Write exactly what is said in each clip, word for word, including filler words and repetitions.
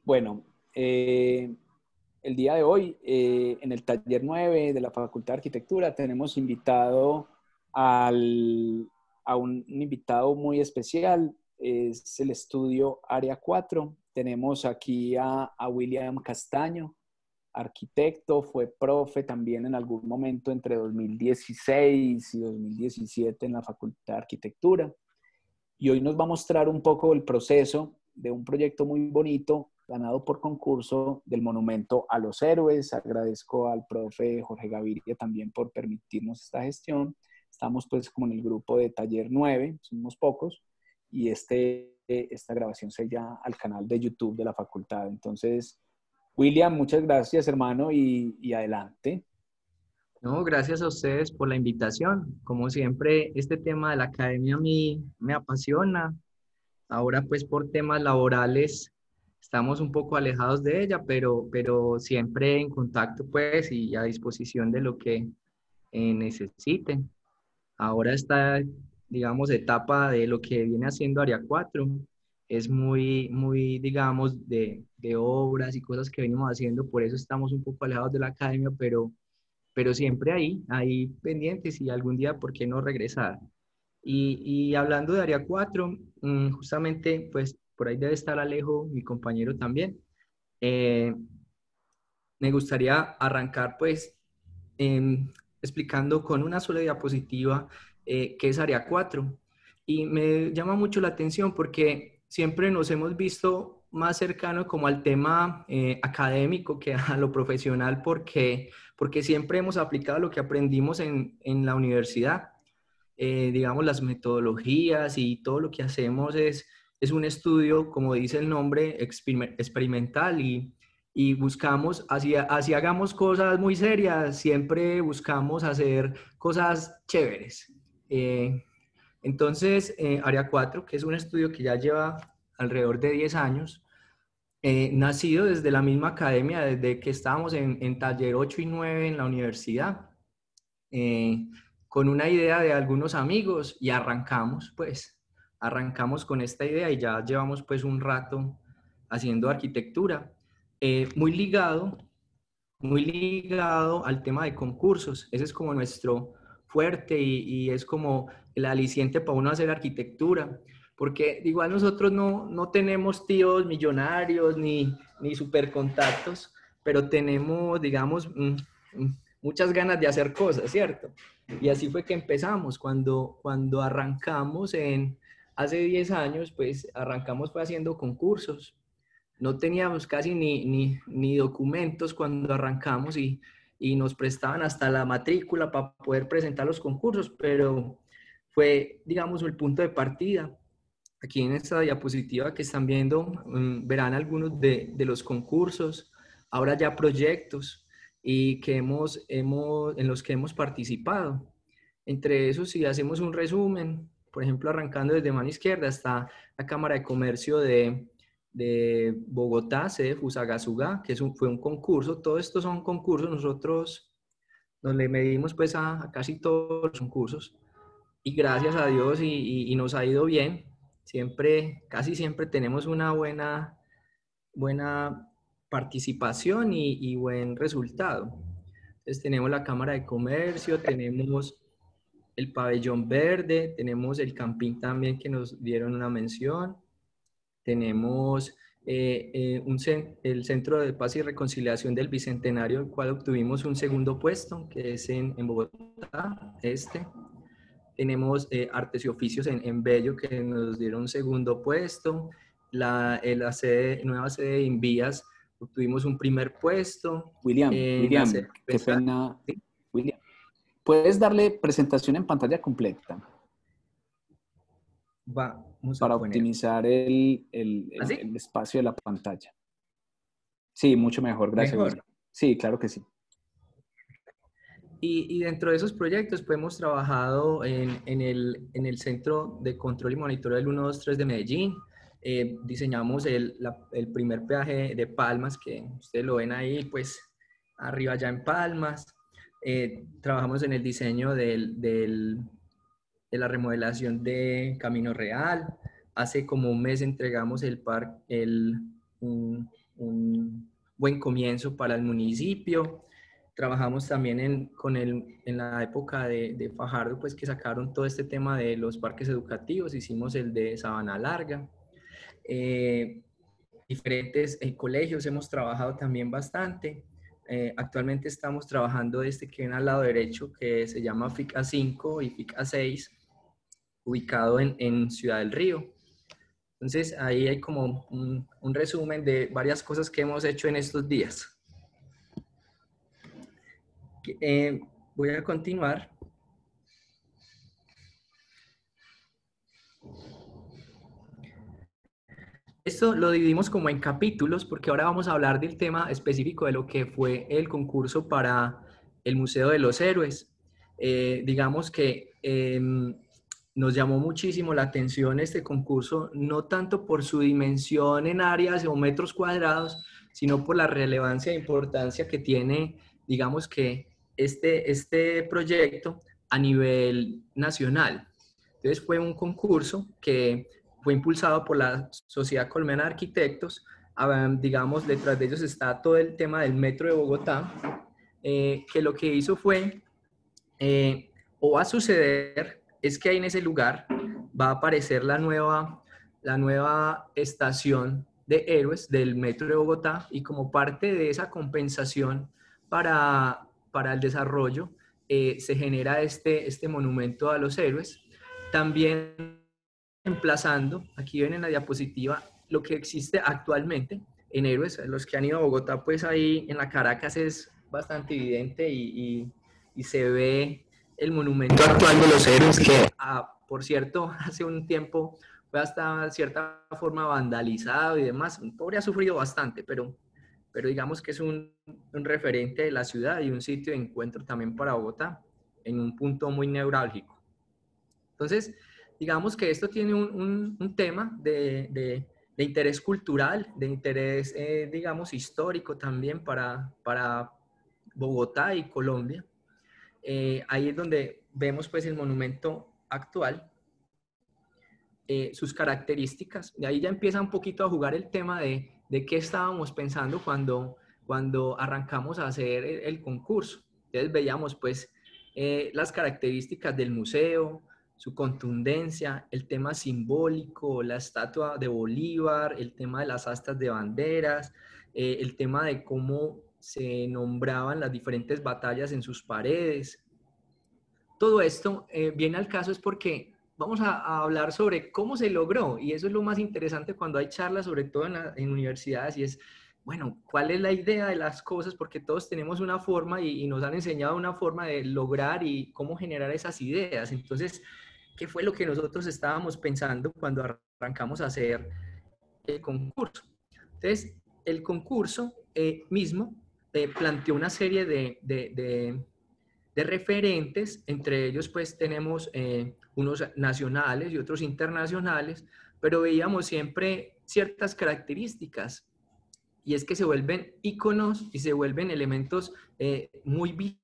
Bueno, eh, el día de hoy, eh, en el taller nueve de la Facultad de Arquitectura, tenemos invitado al, a un, un invitado muy especial. Es el estudio Área cuatro. Tenemos aquí a, a William Castaño, arquitecto, fue profe también en algún momento entre dos mil dieciséis y dos mil diecisiete en la Facultad de Arquitectura. Y hoy nos va a mostrar un poco el proceso de un proyecto muy bonito ganado por concurso del Monumento a los Héroes. Agradezco al profe Jorge Gaviria también por permitirnos esta gestión. Estamos pues como en el grupo de Taller nueve, somos pocos, y este, esta grabación se llama al canal de YouTube de la facultad. Entonces, William, muchas gracias, hermano, y, y adelante. No, gracias a ustedes por la invitación. Como siempre, este tema de la academia a mí me apasiona. Ahora, pues por temas laborales, estamos un poco alejados de ella, pero, pero siempre en contacto, pues, y a disposición de lo que eh, necesiten. Ahora esta, digamos, etapa de lo que viene haciendo Área cuatro es muy, muy, digamos, de, de obras y cosas que venimos haciendo, por eso estamos un poco alejados de la academia, pero pero siempre ahí, ahí pendientes y algún día, ¿por qué no regresar? Y, y hablando de Área cuatro, mmm, justamente, pues por ahí debe estar Alejo, mi compañero también. Eh, Me gustaría arrancar, pues, em, explicando con una sola diapositiva eh, qué es Área cuatro. Y me llama mucho la atención porque siempre nos hemos visto más cercano como al tema eh, académico que a lo profesional porque, porque siempre hemos aplicado lo que aprendimos en, en la universidad. Eh, digamos, las metodologías y todo lo que hacemos es, es un estudio, como dice el nombre, exper experimental y, y buscamos, así, así hagamos cosas muy serias, siempre buscamos hacer cosas chéveres. Eh, entonces, eh, Área cuatro, que es un estudio que ya lleva alrededor de diez años, eh, nacido desde la misma academia, desde que estábamos en, en taller ocho y nueve en la universidad, eh, con una idea de algunos amigos y arrancamos, pues, arrancamos con esta idea y ya llevamos pues un rato haciendo arquitectura, eh, muy ligado muy ligado al tema de concursos. Ese es como nuestro fuerte y, y es como el aliciente para uno hacer arquitectura. Porque igual nosotros no, no tenemos tíos millonarios ni, ni super contactos, pero tenemos, digamos, mm, mm, muchas ganas de hacer cosas, ¿cierto? Y así fue que empezamos. Cuando, cuando arrancamos en, hace diez años, pues arrancamos fue haciendo concursos. No teníamos casi ni, ni, ni documentos cuando arrancamos y, y nos prestaban hasta la matrícula para poder presentar los concursos, pero fue, digamos, el punto de partida. Aquí en esta diapositiva que están viendo, um, verán algunos de, de los concursos, ahora ya proyectos y que hemos, hemos, en los que hemos participado. Entre esos, si hacemos un resumen, por ejemplo, arrancando desde mano izquierda, está la Cámara de Comercio de, de Bogotá, sede Fusagasugá, que es un, fue un concurso. Todos estos son concursos. Nosotros nos le medimos pues a, a casi todos los concursos y gracias a Dios y, y, y nos ha ido bien. Siempre, casi siempre tenemos una buena, buena participación y, y buen resultado. Entonces tenemos la Cámara de Comercio, tenemos el Pabellón Verde, tenemos el Campín también que nos dieron una mención, tenemos eh, eh, un, el Centro de Paz y Reconciliación del Bicentenario, el cual obtuvimos un segundo puesto, que es en, en Bogotá, este. Tenemos eh, Artes y Oficios en, en Bello, que nos dieron un segundo puesto. La, eh, la sede, nueva sede de Invías, obtuvimos un primer puesto. William, En la sede William, qué pena. William, ¿puedes darle presentación en pantalla completa Vamos a para poner. optimizar el, el, el, ¿Así? el espacio de la pantalla? Sí, mucho mejor. Gracias, Mejor. William. Sí, claro que sí. Y, y dentro de esos proyectos pues, hemos trabajado en, en, el, en el Centro de Control y Monitoreo del uno dos tres de Medellín. Eh, diseñamos el, la, el primer peaje de Palmas, que ustedes lo ven ahí, pues arriba ya en Palmas. Eh, trabajamos en el diseño del, del, de la remodelación de Camino Real. Hace como un mes entregamos el, par, el, un, un buen comienzo para el municipio. Trabajamos también en, con el, en la época de, de Fajardo, pues que sacaron todo este tema de los parques educativos, hicimos el de Sabana Larga. Eh, diferentes eh, colegios hemos trabajado también bastante. Eh, actualmente estamos trabajando este que viene al lado derecho, que se llama F I C A cinco y F I C A seis, ubicado en, en Ciudad del Río. Entonces, ahí hay como un, un resumen de varias cosas que hemos hecho en estos días. Eh, voy a continuar. Esto lo dividimos como en capítulos porque ahora vamos a hablar del tema específico de lo que fue el concurso para el Museo de los Héroes. Eh, digamos que eh, nos llamó muchísimo la atención este concurso, no tanto por su dimensión en áreas o metros cuadrados, sino por la relevancia e importancia que tiene, digamos que este, este proyecto a nivel nacional. Entonces fue un concurso que fue impulsado por la Sociedad Colombiana de Arquitectos. Um, digamos, detrás de ellos está todo el tema del Metro de Bogotá, eh, que lo que hizo fue, eh, o va a suceder, es que ahí en ese lugar va a aparecer la nueva, la nueva estación de héroes del Metro de Bogotá, y como parte de esa compensación para, para el desarrollo, eh, se genera este, este monumento a los héroes. También emplazando, aquí ven en la diapositiva, lo que existe actualmente en Héroes. Los que han ido a Bogotá, pues ahí en la Caracas es bastante evidente y, y, y se ve el monumento actual de los héroes que, ah, por cierto, hace un tiempo fue hasta cierta forma vandalizado y demás. Un pobre ha sufrido bastante, pero, pero digamos que es un, un referente de la ciudad y un sitio de encuentro también para Bogotá, en un punto muy neurálgico. Entonces, digamos que esto tiene un, un, un tema de, de, de interés cultural, de interés, eh, digamos, histórico también para, para Bogotá y Colombia. Eh, ahí es donde vemos pues el monumento actual, eh, sus características. De ahí ya empieza un poquito a jugar el tema de, de qué estábamos pensando cuando, cuando arrancamos a hacer el, el concurso. Entonces veíamos pues eh, las características del museo, su contundencia, el tema simbólico, la estatua de Bolívar, el tema de las astas de banderas, eh, el tema de cómo se nombraban las diferentes batallas en sus paredes. Todo esto eh, viene al caso es porque vamos a, a, hablar sobre cómo se logró, y eso es lo más interesante cuando hay charlas, sobre todo en, la, en universidades, y es, bueno, ¿cuál es la idea de las cosas? Porque todos tenemos una forma y, y nos han enseñado una forma de lograr y cómo generar esas ideas. Entonces, ¿qué fue lo que nosotros estábamos pensando cuando arrancamos a hacer el concurso? Entonces, el concurso eh, mismo eh, planteó una serie de, de, de, de referentes, entre ellos pues tenemos eh, unos nacionales y otros internacionales, pero veíamos siempre ciertas características, y es que se vuelven íconos y se vuelven elementos eh, muy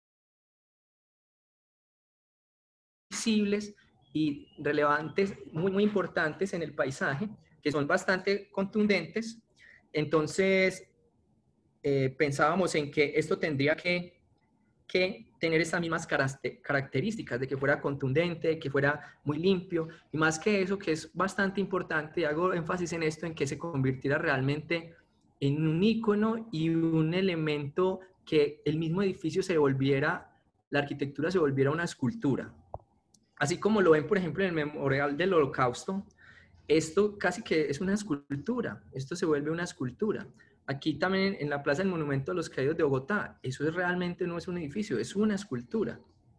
visibles y relevantes, muy, muy importantes en el paisaje, que son bastante contundentes. Entonces, eh, pensábamos en que esto tendría que, que tener esas mismas características, de que fuera contundente, que fuera muy limpio, y más que eso, que es bastante importante, hago énfasis en esto, en que se convirtiera realmente en un ícono y un elemento que el mismo edificio se volviera, la arquitectura se volviera una escultura. Así como lo ven, por ejemplo, en el Memorial del Holocausto, esto casi que es una escultura, esto se vuelve una escultura. Aquí también en la Plaza del Monumento a los Caídos de Bogotá, eso es, realmente no es un edificio, es una escultura.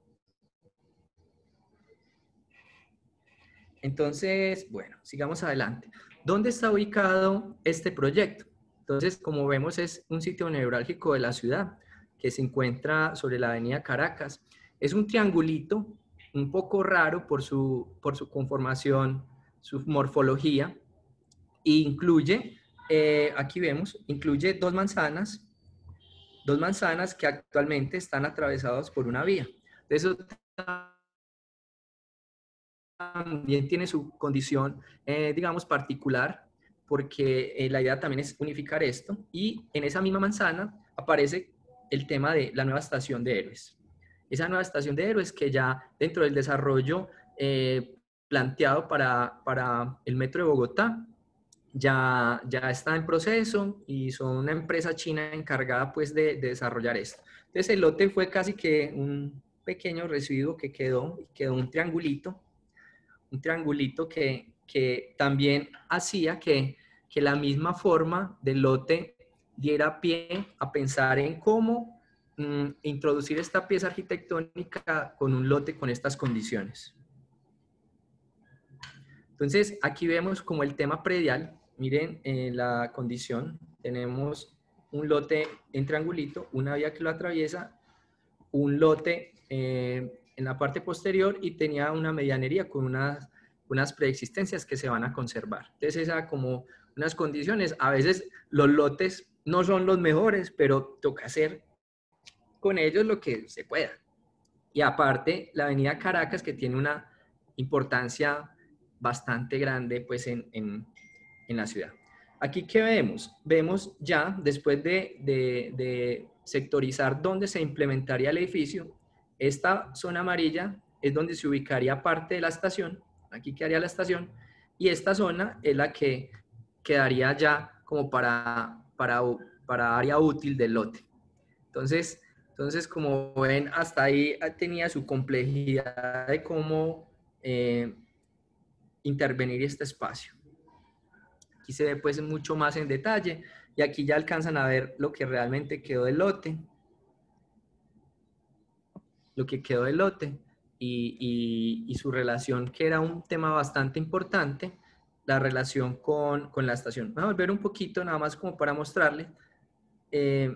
Entonces, bueno, sigamos adelante. ¿Dónde está ubicado este proyecto? Entonces, como vemos, es un sitio neurálgico de la ciudad que se encuentra sobre la avenida Caracas. Es un triangulito un poco raro por su, por su conformación, su morfología, e incluye, eh, aquí vemos, incluye dos manzanas, dos manzanas que actualmente están atravesadas por una vía. Eso también tiene su condición, eh, digamos, particular, porque eh, la idea también es unificar esto, y en esa misma manzana aparece el tema de la nueva estación de Héroes. Esa nueva estación de Héroes que ya dentro del desarrollo eh, planteado para, para el Metro de Bogotá, ya, ya está en proceso y son una empresa china encargada pues de, de desarrollar esto. Entonces el lote fue casi que un pequeño residuo que quedó, quedó un triangulito, un triangulito que, que también hacía que, que la misma forma del lote diera pie a pensar en cómo mm, introducir esta pieza arquitectónica con un lote con estas condiciones. Entonces, aquí vemos como el tema predial. Miren eh, la condición. Tenemos un lote en triangulito, una vía que lo atraviesa, un lote eh, en la parte posterior y tenía una medianería con unas, unas preexistencias que se van a conservar. Entonces, esa como unas condiciones. A veces los lotes no son los mejores, pero toca hacer con ellos lo que se pueda. Y aparte, la avenida Caracas, que tiene una importancia bastante grande pues en, en, en la ciudad. Aquí, ¿qué vemos? Vemos ya, después de, de, de sectorizar dónde se implementaría el edificio, esta zona amarilla es donde se ubicaría parte de la estación, aquí quedaría la estación, y esta zona es la que quedaría ya como para, para, para área útil del lote. Entonces, entonces, como ven, hasta ahí tenía su complejidad de cómo eh, intervenir este espacio. Aquí se ve pues mucho más en detalle y aquí ya alcanzan a ver lo que realmente quedó del lote. Lo que quedó del lote y, y, y su relación, que era un tema bastante importante, la relación con, con la estación. Voy a volver un poquito nada más como para mostrarle eh,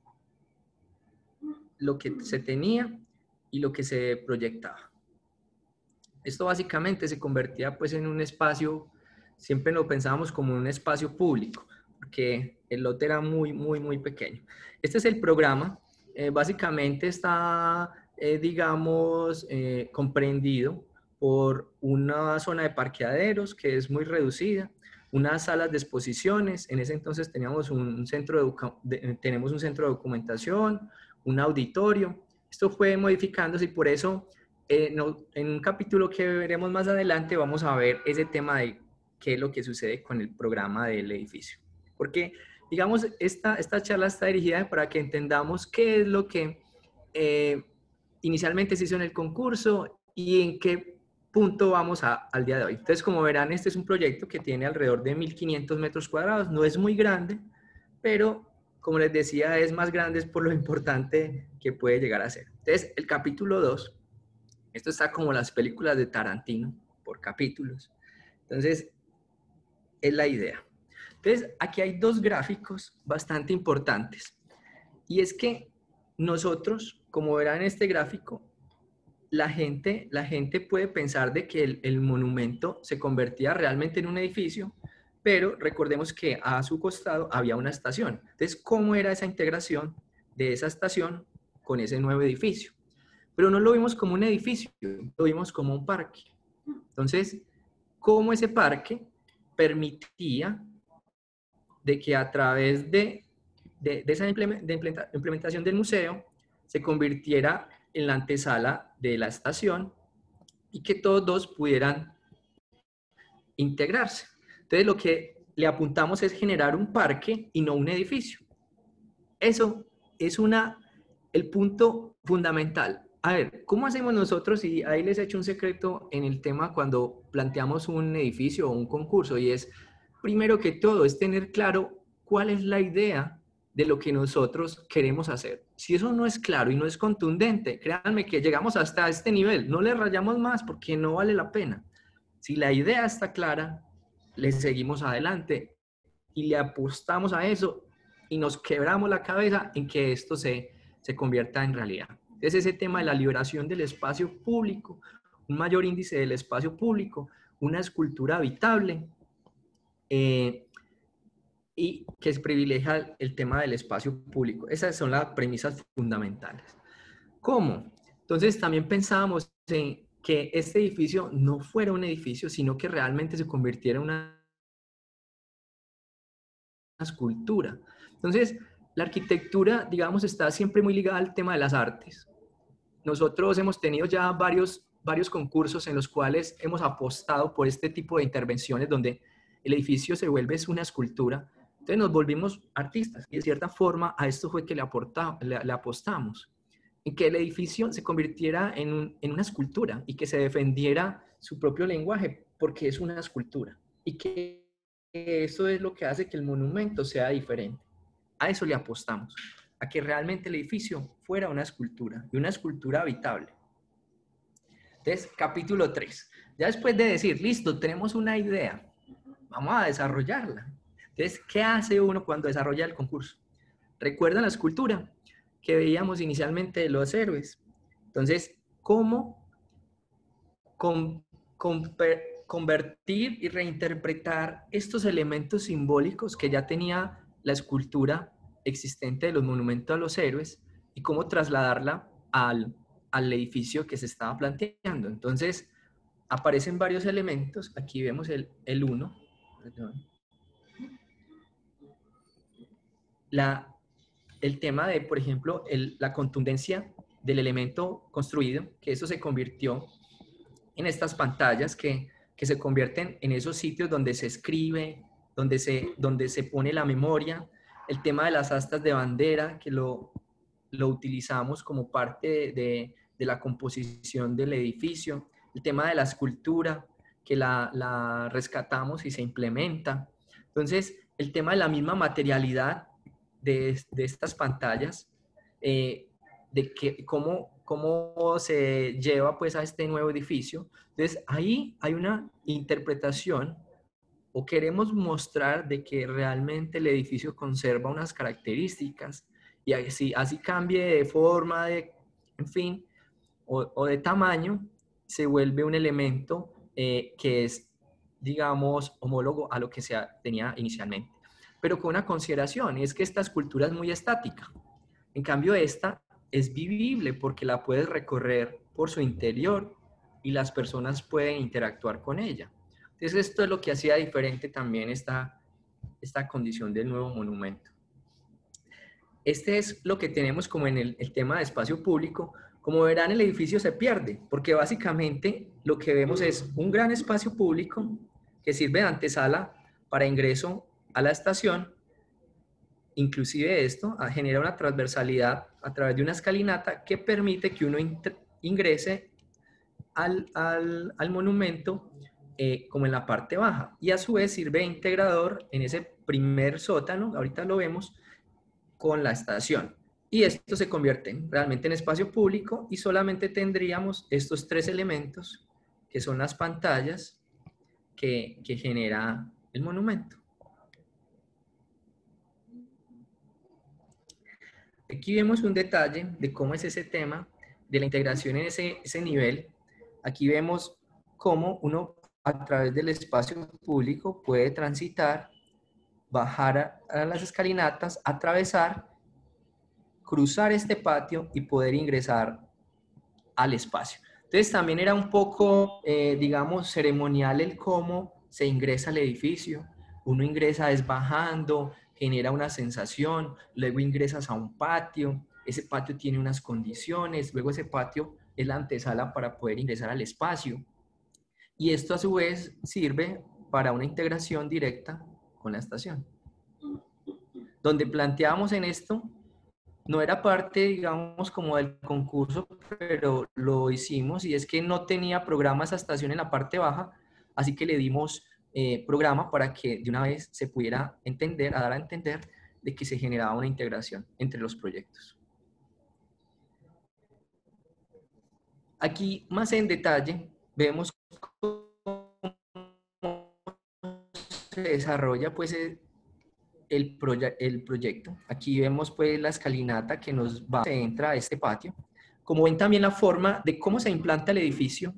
lo que se tenía y lo que se proyectaba. Esto básicamente se convertía pues en un espacio, siempre lo pensábamos como un espacio público, porque el lote era muy, muy, muy pequeño. Este es el programa, eh, básicamente está, eh, digamos, eh, comprendido por una zona de parqueaderos que es muy reducida, unas salas de exposiciones, en ese entonces teníamos un centro de, de, tenemos un centro de documentación, un auditorio. Esto fue modificándose y por eso eh, no, en un capítulo que veremos más adelante vamos a ver ese tema de qué es lo que sucede con el programa del edificio. Porque, digamos, esta, esta charla está dirigida para que entendamos qué es lo que eh, inicialmente se hizo en el concurso y en qué punto vamos a, al día de hoy. Entonces, como verán, este es un proyecto que tiene alrededor de mil quinientos metros cuadrados, no es muy grande, pero como les decía, es más grande es por lo importante que puede llegar a ser. Entonces, el capítulo dos, esto está como las películas de Tarantino, por capítulos. Entonces, es la idea. Entonces, aquí hay dos gráficos bastante importantes. Y es que nosotros, como verán en este gráfico, la gente, la gente puede pensar de que el, el monumento se convertía realmente en un edificio, pero recordemos que a su costado había una estación. Entonces, ¿cómo era esa integración de esa estación con ese nuevo edificio? Pero no lo vimos como un edificio, lo vimos como un parque. Entonces, ¿cómo ese parque permitía de que a través de, de, de esa implementación del museo se convirtiera en la antesala de la estación y que todos dos pudieran integrarse? Entonces, lo que le apuntamos es generar un parque y no un edificio. Eso es una, el punto fundamental. A ver, ¿cómo hacemos nosotros? Y ahí les he hecho un secreto en el tema cuando planteamos un edificio o un concurso, y es, primero que todo, es tener claro cuál es la idea de lo que nosotros queremos hacer. Si eso no es claro y no es contundente, créanme que llegamos hasta este nivel, no le rayamos más porque no vale la pena. Si la idea está clara, le seguimos adelante y le apostamos a eso y nos quebramos la cabeza en que esto se, se convierta en realidad. Es ese tema de la liberación del espacio público, un mayor índice del espacio público, una escultura habitable eh, y que es privilegia el tema del espacio público. Esas son las premisas fundamentales. ¿Cómo? Entonces también pensábamos en que este edificio no fuera un edificio, sino que realmente se convirtiera en una escultura. Entonces, la arquitectura, digamos, está siempre muy ligada al tema de las artes. Nosotros hemos tenido ya varios, varios concursos en los cuales hemos apostado por este tipo de intervenciones donde el edificio se vuelve una escultura. Entonces nos volvimos artistas y de cierta forma a esto fue que le, aporta, le, le apostamos, en que el edificio se convirtiera en, un, en una escultura y que se defendiera su propio lenguaje porque es una escultura y que eso es lo que hace que el monumento sea diferente. A eso le apostamos, a que realmente el edificio fuera una escultura y una escultura habitable. Entonces, capítulo tres. Ya después de decir, listo, tenemos una idea, vamos a desarrollarla. Entonces, ¿qué hace uno cuando desarrolla el concurso? ¿Recuerdan la escultura que veíamos inicialmente de los héroes? Entonces, ¿cómo con, con, convertir y reinterpretar estos elementos simbólicos que ya tenía la escultura existente de los monumentos a los héroes y cómo trasladarla al, al edificio que se estaba planteando? Entonces, aparecen varios elementos. Aquí vemos el, el uno. La, el tema de, por ejemplo, el, la contundencia del elemento construido, que eso se convirtió en estas pantallas que, que se convierten en esos sitios donde se escribe, donde se, donde se pone la memoria. El tema de las astas de bandera, que lo, lo utilizamos como parte de, de, de la composición del edificio. El tema de la escultura, que la, la rescatamos y se implementa. Entonces, el tema de la misma materialidad de, de estas pantallas, eh, de que, cómo, cómo se lleva pues a este nuevo edificio. Entonces, ahí hay una interpretación o queremos mostrar de que realmente el edificio conserva unas características y así, así cambie de forma, de, en fin, o, o de tamaño, se vuelve un elemento eh, que es, digamos, homólogo a lo que se tenía inicialmente. Pero con una consideración, y es que esta escultura es muy estática. En cambio, esta es vivible porque la puedes recorrer por su interior y las personas pueden interactuar con ella. Entonces, esto es lo que hacía diferente también esta, esta condición del nuevo monumento. Este es lo que tenemos como en el, el tema de espacio público. Como verán, el edificio se pierde, porque básicamente lo que vemos es un gran espacio público que sirve de antesala para ingreso a la estación. Inclusive esto genera una transversalidad a través de una escalinata que permite que uno ingrese al, al, al monumento eh, como en la parte baja. Y a su vez sirve de integrador en ese primer sótano, ahorita lo vemos, con la estación. Y esto se convierte realmente en espacio público y solamente tendríamos estos tres elementos que son las pantallas que, que genera el monumento. Aquí vemos un detalle de cómo es ese tema de la integración en ese, ese nivel. Aquí vemos cómo uno a través del espacio público puede transitar, bajar a, a las escalinatas, atravesar, cruzar este patio y poder ingresar al espacio. Entonces también era un poco, eh, digamos, ceremonial el cómo se ingresa al edificio. Uno ingresa desbajando, genera una sensación, luego ingresas a un patio, ese patio tiene unas condiciones, luego ese patio es la antesala para poder ingresar al espacio. Y esto a su vez sirve para una integración directa con la estación. Donde planteamos en esto, no era parte, digamos, como del concurso, pero lo hicimos, y es que no tenía programa esa estación en la parte baja, así que le dimos eh, programa para que de una vez se pudiera entender, a dar a entender de que se generaba una integración entre los proyectos. Aquí, más en detalle, vemos cómo se desarrolla pues el, el, proye el proyecto. Aquí vemos pues la escalinata que nos va, se entra a este patio. Como ven también la forma de cómo se implanta el edificio.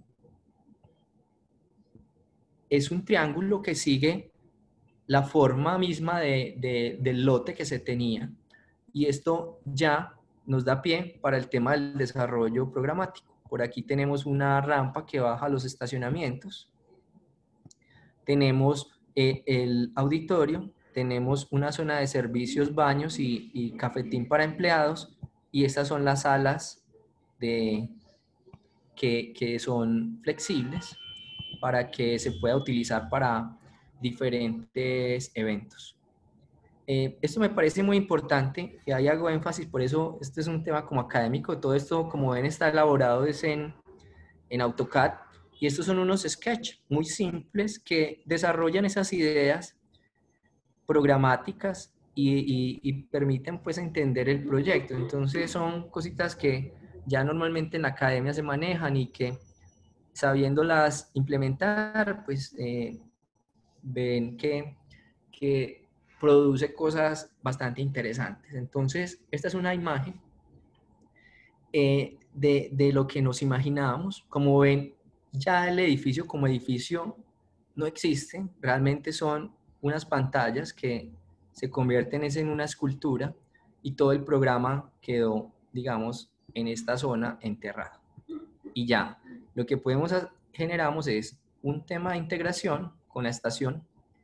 Es un triángulo que sigue la forma misma de, de, del lote que se tenía. Y esto ya nos da pie para el tema del desarrollo programático. Por aquí tenemos una rampa que baja a los estacionamientos. Tenemos eh, el auditorio tenemos una zona de servicios, baños y, y cafetín para empleados, y estas son las salas de, que, que son flexibles para que se pueda utilizar para diferentes eventos. Eh, esto me parece muy importante y ahí hago énfasis, por eso este es un tema como académico. Todo esto, como ven, está elaborado es en, en AutoCAD, y estos son unos sketches muy simples que desarrollan esas ideas programáticas y, y, y permiten pues entender el proyecto. Entonces son cositas que ya normalmente en la academia se manejan y que, sabiéndolas implementar, pues eh, ven que, que produce cosas bastante interesantes. Entonces, esta es una imagen eh, de, de lo que nos imaginábamos. Como ven, ya el edificio como edificio no existe, realmente son unas pantallas que se convierten en una escultura, y todo el programa quedó, digamos, en esta zona enterrado. Y ya, lo que podemos hacer, generamos es un tema de integración con la estación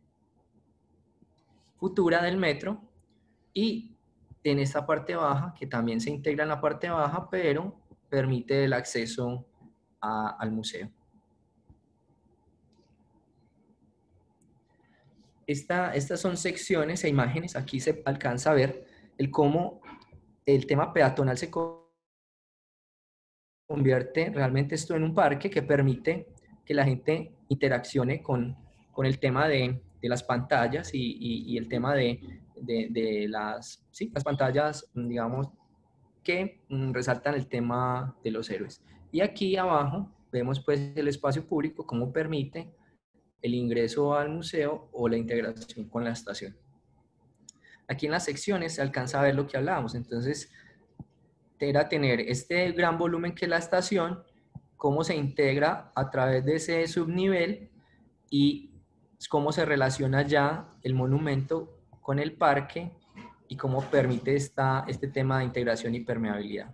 futura del metro, y en esta parte baja, que también se integra en la parte baja, pero permite el acceso a, al museo. Esta, estas son secciones e imágenes. Aquí se alcanza a ver el cómo el tema peatonal se convierte realmente esto en un parque que permite que la gente interaccione con, con el tema de, de las pantallas y, y, y el tema de, de, de las, sí, las pantallas, digamos, que mm, resaltan el tema de los héroes. Y aquí abajo vemos pues el espacio público, cómo permite el ingreso al museo o la integración con la estación. Aquí en las secciones se alcanza a ver lo que hablábamos. Entonces, era tener este gran volumen que es la estación, cómo se integra a través de ese subnivel y cómo se relaciona ya el monumento con el parque y cómo permite esta, este tema de integración y permeabilidad.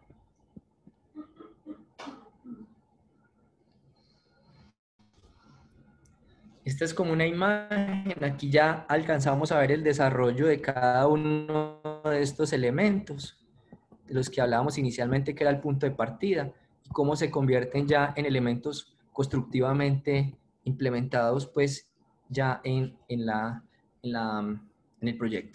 Esta es como una imagen. Aquí ya alcanzamos a ver el desarrollo de cada uno de estos elementos, de los que hablábamos inicialmente, que era el punto de partida, y cómo se convierten ya en elementos constructivamente implementados, pues ya en, en, la, en, la, en el proyecto.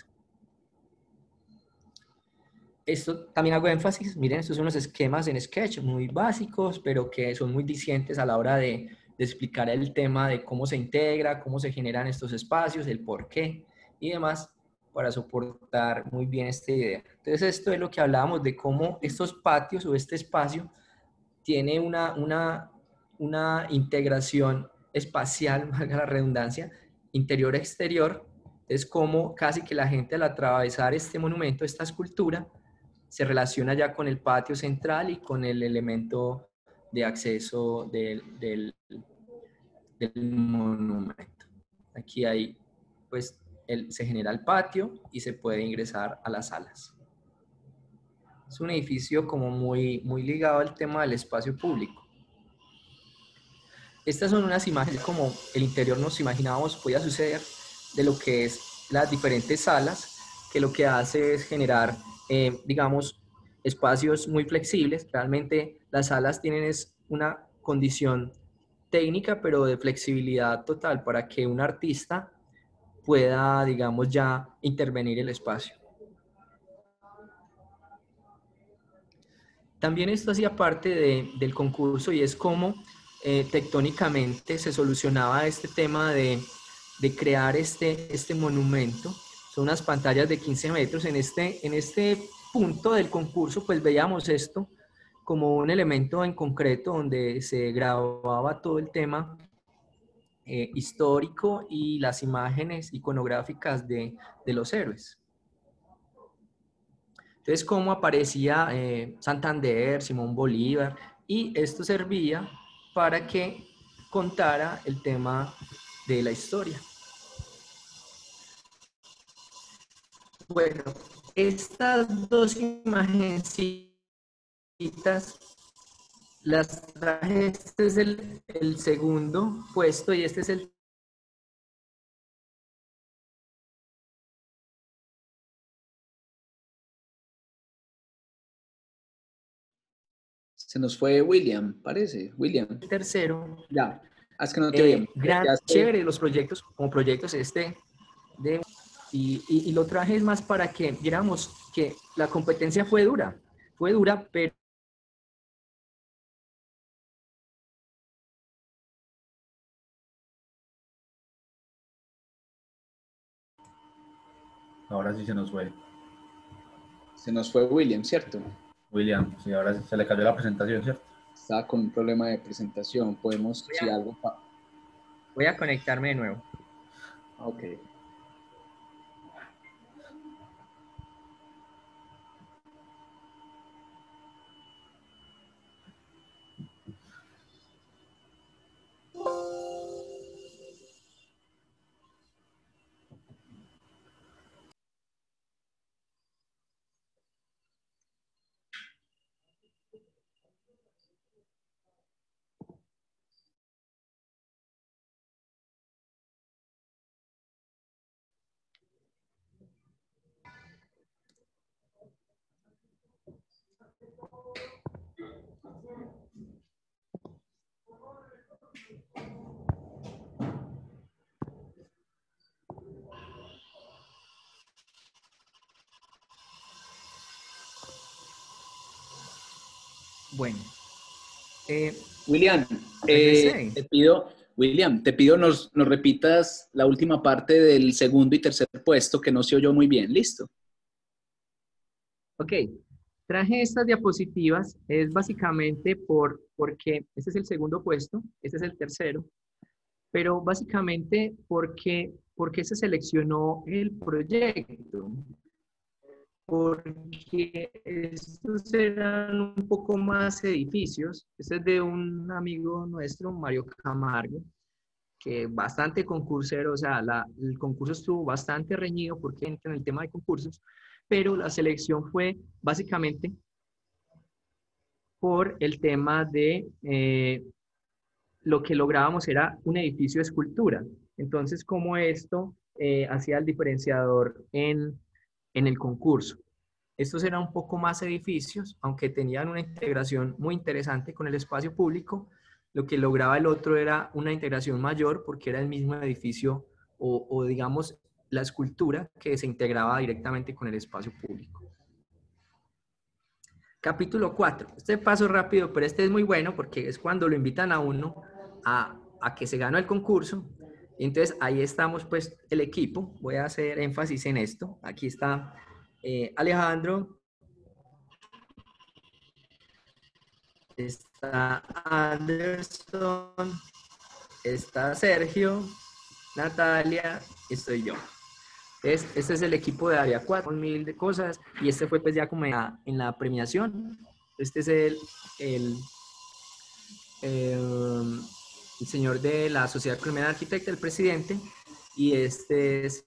Esto también hago énfasis, miren, estos son unos esquemas en Sketch muy básicos, pero que son muy dicientes a la hora de, de explicar el tema de cómo se integra, cómo se generan estos espacios, el por qué y demás, para soportar muy bien esta idea. Entonces, esto es lo que hablábamos de cómo estos patios o este espacio tiene una, una, una integración espacial, valga la redundancia, interior-exterior. Es como casi que la gente al atravesar este monumento, esta escultura, se relaciona ya con el patio central y con el elemento de acceso del, del, del monumento. Aquí hay, pues, el, se genera el patio y se puede ingresar a las salas. Es un edificio como muy, muy ligado al tema del espacio público. Estas son unas imágenes como el interior nos imaginábamos podía suceder de lo que es las diferentes salas, que lo que hace es generar, eh, digamos, espacios muy flexibles. Realmente las salas tienen es una condición técnica, pero de flexibilidad total para que un artista pueda, digamos, ya intervenir el espacio. También esto hacía parte de, del concurso, y es cómo eh, tectónicamente se solucionaba este tema de, de crear este, este monumento. Son unas pantallas de quince metros. En este, en este punto del concurso pues veíamos esto como un elemento en concreto donde se grababa todo el tema eh, histórico y las imágenes iconográficas de, de los héroes. Entonces, cómo aparecía eh, Santander, Simón Bolívar, y esto servía para que contara el tema de la historia. Bueno, estas dos imagencitas las traje. Este es el, el segundo puesto y este es el Se nos fue William, parece. William. El tercero. Ya. Ah, es que no te Eh, oímos. gran, Ya sé. chévere los proyectos, como proyectos este, de, y, y, y lo traje es más para que viéramos que la competencia fue dura, fue dura, pero Ahora sí se nos fue. Se nos fue William, ¿cierto? William, sí, ahora sí se le cayó la presentación, ¿cierto? Estaba con un problema de presentación. Podemos, Voy a- si algo... pa- voy a conectarme de nuevo. Ok. Bueno, eh, William, eh, regresé. te pido, William, te pido nos, nos repitas la última parte del segundo y tercer puesto que no se oyó muy bien. ¿Listo? Ok, traje estas diapositivas, es básicamente por, porque este es el segundo puesto, este es el tercero, pero básicamente porque, porque se seleccionó el proyecto, porque estos eran un poco más edificios. Este es de un amigo nuestro, Mario Camargo, que bastante concursero, o sea, la, el concurso estuvo bastante reñido porque entra en el tema de concursos, pero la selección fue básicamente por el tema de eh, lo que lográbamos era un edificio de escultura. Entonces, como esto eh, hacía el diferenciador en, en el concurso. Estos eran un poco más edificios, aunque tenían una integración muy interesante con el espacio público. Lo que lograba el otro era una integración mayor porque era el mismo edificio o, o digamos, la escultura que se integraba directamente con el espacio público. Capítulo cuatro. Este paso rápido, pero este es muy bueno porque es cuando lo invitan a uno a, a que se ganó el concurso. Y entonces ahí estamos pues el equipo. Voy a hacer énfasis en esto. Aquí está eh, Alejandro. Está Anderson. Está Sergio. Natalia. Y estoy yo. Entonces, este es el equipo de Área cuatro, con mil de cosas. Y este fue pues ya como en la, en la premiación. Este es el, el, el, el señor de la Sociedad Colombiana de Arquitectos, el presidente. Y este es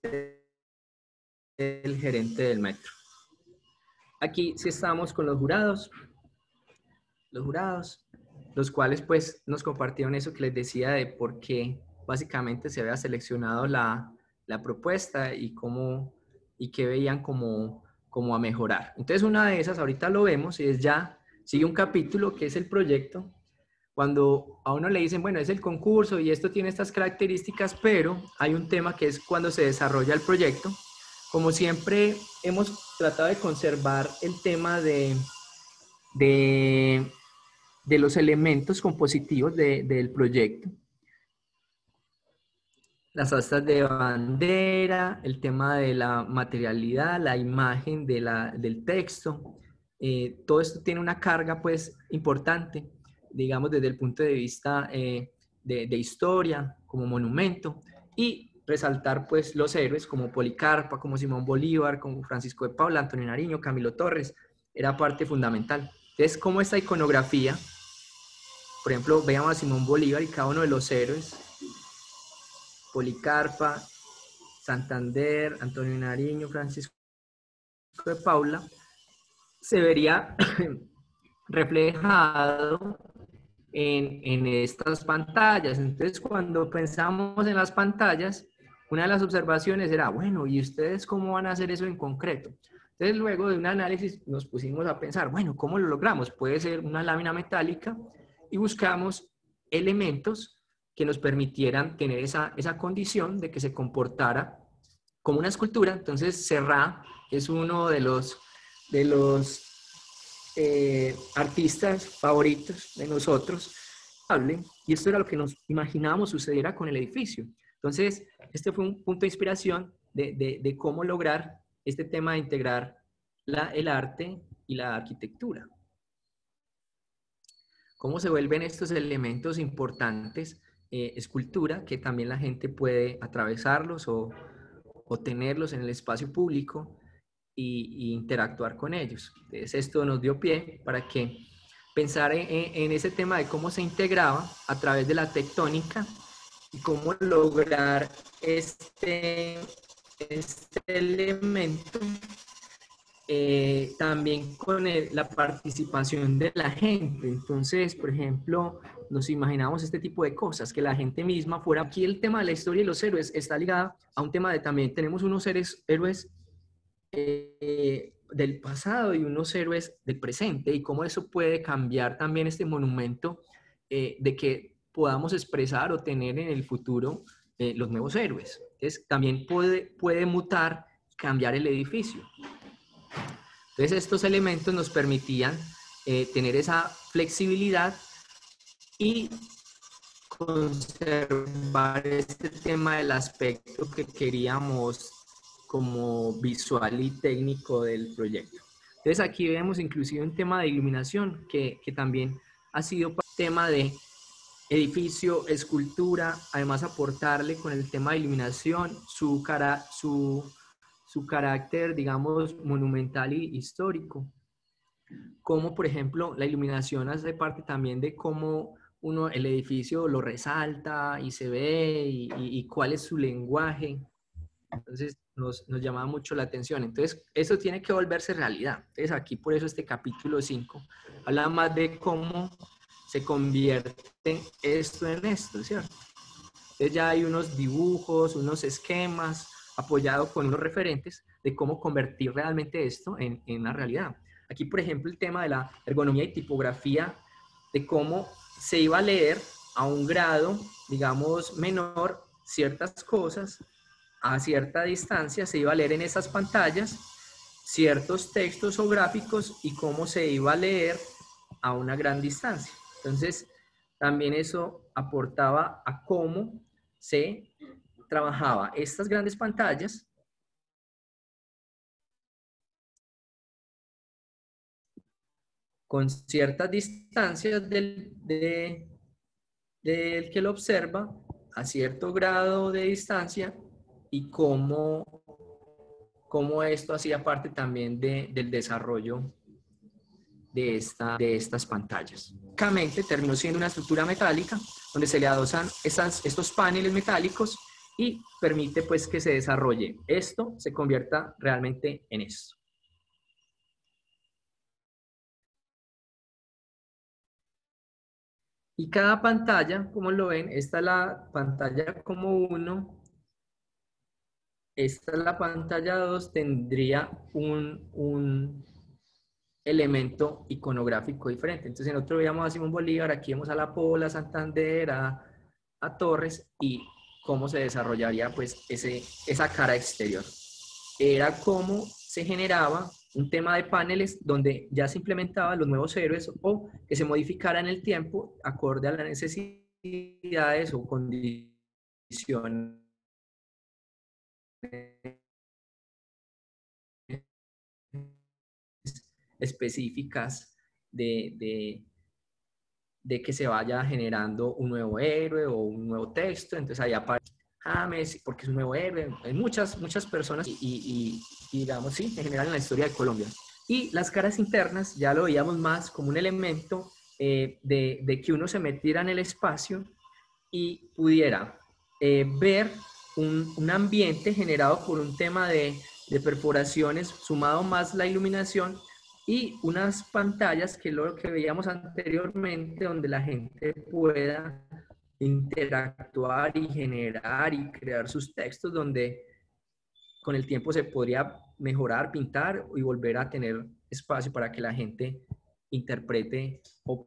el gerente del metro. Aquí sí estamos con los jurados. Los jurados, los cuales pues nos compartieron eso que les decía de por qué básicamente se había seleccionado la, la propuesta y cómo y qué veían como, como a mejorar. Entonces una de esas, ahorita lo vemos, y es ya, sigue un capítulo que es el proyecto, cuando a uno le dicen, bueno, es el concurso y esto tiene estas características, pero hay un tema que es cuando se desarrolla el proyecto. Como siempre hemos tratado de conservar el tema de, de de los elementos compositivos de, del proyecto. Las astas de bandera, el tema de la materialidad, la imagen de la, del texto, eh, todo esto tiene una carga pues importante, digamos desde el punto de vista eh, de, de historia, como monumento, y resaltar pues los héroes como Policarpa, como Simón Bolívar, como Francisco de Paula, Antonio Nariño, Camilo Torres, era parte fundamental. Entonces, como esta iconografía, por ejemplo, veamos a Simón Bolívar y cada uno de los héroes, Policarpa, Santander, Antonio Nariño, Francisco de Paula, se vería reflejado en, en estas pantallas. Entonces, cuando pensamos en las pantallas, una de las observaciones era, bueno, ¿y ustedes cómo van a hacer eso en concreto? Entonces, luego de un análisis, nos pusimos a pensar, bueno, ¿cómo lo logramos? Puede ser una lámina metálica y buscamos elementos que nos permitieran tener esa, esa condición de que se comportara como una escultura. Entonces, Serrat es uno de los, de los eh, artistas favoritos de nosotros, y esto era lo que nos imaginábamos sucediera con el edificio. Entonces, este fue un punto de inspiración de, de, de cómo lograr este tema de integrar la, el arte y la arquitectura. ¿Cómo se vuelven estos elementos importantes? Eh, escultura, que también la gente puede atravesarlos o, o tenerlos en el espacio público y, y interactuar con ellos. Entonces, esto nos dio pie para que pensar en, en ese tema de cómo se integraba a través de la tectónica y cómo lograr este, este elemento eh, también con el, la participación de la gente. Entonces, por ejemplo, nos imaginamos este tipo de cosas, que la gente misma fuera. Aquí el tema de la historia y los héroes está ligado a un tema de también tenemos unos seres, héroes eh, del pasado y unos héroes del presente, y cómo eso puede cambiar también este monumento eh, de que podamos expresar o tener en el futuro eh, los nuevos héroes. Entonces, también puede, puede mutar, cambiar el edificio. Entonces, estos elementos nos permitían eh, tener esa flexibilidad y conservar este tema del aspecto que queríamos como visual y técnico del proyecto. Entonces aquí vemos inclusive un tema de iluminación que, que también ha sido tema de edificio, escultura, además aportarle con el tema de iluminación su, cara, su, su carácter, digamos, monumental y histórico. Como por ejemplo la iluminación hace parte también de cómo uno, el edificio lo resalta y se ve y, y, y cuál es su lenguaje. Entonces nos, nos llamaba mucho la atención. Entonces eso tiene que volverse realidad. Entonces aquí por eso este capítulo cinco habla más de cómo se convierte esto en esto, ¿cierto? Entonces ya hay unos dibujos, unos esquemas apoyados con unos referentes de cómo convertir realmente esto en, en una realidad. Aquí por ejemplo el tema de la ergonomía y tipografía, de cómo se iba a leer a un grado, digamos, menor ciertas cosas a cierta distancia, se iba a leer en esas pantallas ciertos textos o gráficos y cómo se iba a leer a una gran distancia. Entonces, también eso aportaba a cómo se trabajaba estas grandes pantallas con ciertas distancias del, de, del que lo observa, a cierto grado de distancia, y cómo, cómo esto hacía parte también de, del desarrollo de, esta, de estas pantallas. Básicamente terminó siendo una estructura metálica donde se le adosan esas, estos paneles metálicos y permite pues que se desarrolle esto, se convierta realmente en esto. Y cada pantalla, como lo ven, esta es la pantalla como uno, esta es la pantalla dos, tendría un, un elemento iconográfico diferente. Entonces, en otro veíamos a Simón Bolívar, aquí vemos a La Pola, a Santander, a, a Torres, y cómo se desarrollaría pues ese, esa cara exterior. Era cómo se generaba un tema de paneles donde ya se implementaban los nuevos héroes o que se modificara en el tiempo acorde a las necesidades o condiciones específicas de, de, de que se vaya generando un nuevo héroe o un nuevo texto. Entonces ahí aparece James porque es un nuevo héroe. Hay muchas, muchas personas y, y, y digamos, sí, en general en la historia de Colombia. Y las caras internas ya lo veíamos más como un elemento eh, de, de que uno se metiera en el espacio y pudiera eh, ver un, un ambiente generado por un tema de, de perforaciones, sumado más la iluminación y unas pantallas que es lo que veíamos anteriormente, donde la gente pueda interactuar y generar y crear sus textos, donde con el tiempo se podría mejorar, pintar y volver a tener espacio para que la gente interprete o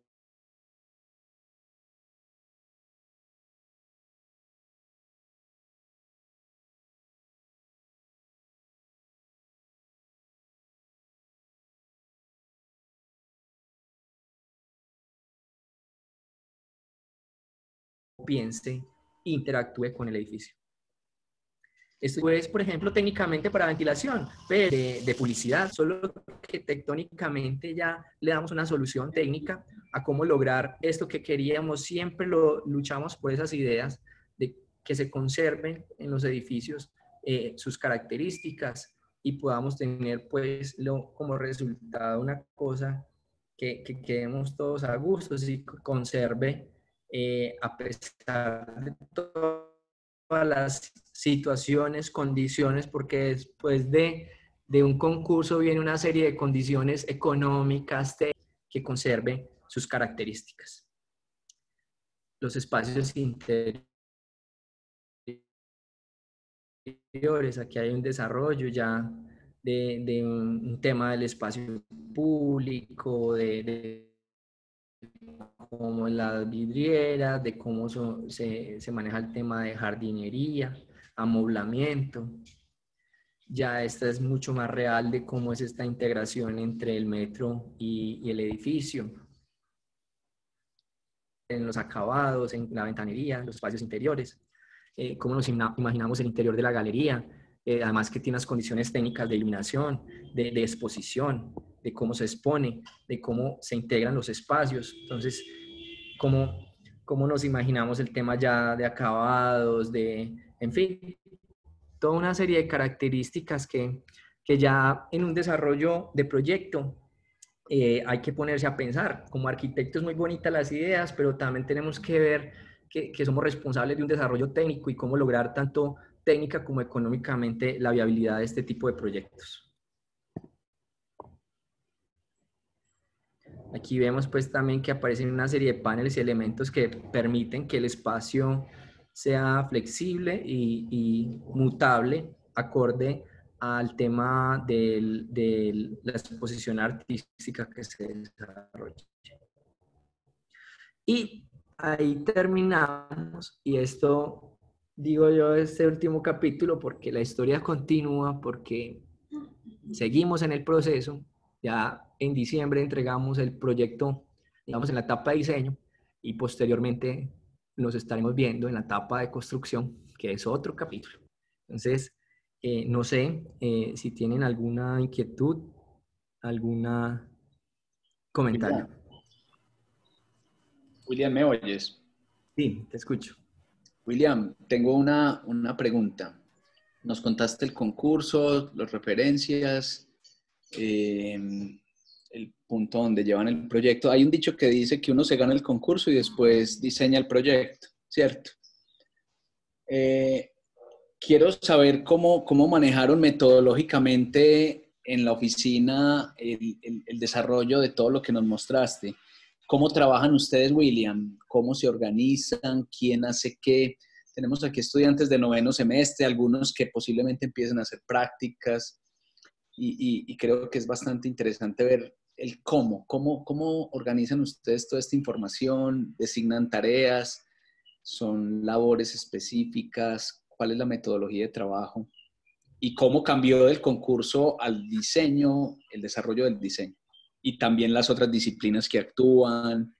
piense, interactúe con el edificio. Esto es, por ejemplo, técnicamente para ventilación, pero de, de publicidad, solo que tectónicamente ya le damos una solución técnica a cómo lograr esto que queríamos. Siempre lo luchamos por esas ideas de que se conserven en los edificios eh, sus características y podamos tener, pues, lo, como resultado una cosa que, que quedemos todos a gusto y conserve eh, a pesar de todo a las situaciones, condiciones, porque después de, de un concurso viene una serie de condiciones económicas que conserven sus características. Los espacios interiores, aquí hay un desarrollo ya de, de un, un tema del espacio público, de, de como las vidrieras, de cómo so, se, se maneja el tema de jardinería, amoblamiento. Ya esta es mucho más real de cómo es esta integración entre el metro y, y el edificio. En los acabados, en la ventanería, en los espacios interiores, eh, cómo nos imaginamos el interior de la galería, eh, además que tiene unas condiciones técnicas de iluminación, de, de exposición, de cómo se expone, de cómo se integran los espacios. Entonces, cómo, cómo nos imaginamos el tema ya de acabados, de, en fin, toda una serie de características que, que ya en un desarrollo de proyecto eh, hay que ponerse a pensar. Como arquitectos muy bonitas las ideas, pero también tenemos que ver que, que somos responsables de un desarrollo técnico y cómo lograr tanto técnica como económicamente la viabilidad de este tipo de proyectos. Aquí vemos pues también que aparecen una serie de paneles y elementos que permiten que el espacio sea flexible y, y mutable acorde al tema de la exposición artística que se desarrolla. Y ahí terminamos, y esto digo yo este último capítulo porque la historia continúa, porque seguimos en el proceso. Ya en diciembre entregamos el proyecto, digamos, en la etapa de diseño, y posteriormente nos estaremos viendo en la etapa de construcción, que es otro capítulo. Entonces, eh, no sé eh, si tienen alguna inquietud, alguna comentario. William, ¿me oyes? Sí, te escucho. William, tengo una, una pregunta. Nos contaste el concurso, las referencias, eh, el punto donde llevan el proyecto. Hay un dicho que dice que uno se gana el concurso y después diseña el proyecto, ¿cierto? Eh, quiero saber cómo, cómo manejaron metodológicamente en la oficina el, el, el desarrollo de todo lo que nos mostraste. ¿Cómo trabajan ustedes, William? ¿Cómo se organizan? ¿Quién hace qué? Tenemos aquí estudiantes de noveno semestre, algunos que posiblemente empiecen a hacer prácticas y, y, y creo que es bastante interesante ver el cómo, cómo, cómo organizan ustedes toda esta información, designan tareas, son labores específicas, cuál es la metodología de trabajo y cómo cambió del concurso al diseño, el desarrollo del diseño y también las otras disciplinas que actúan.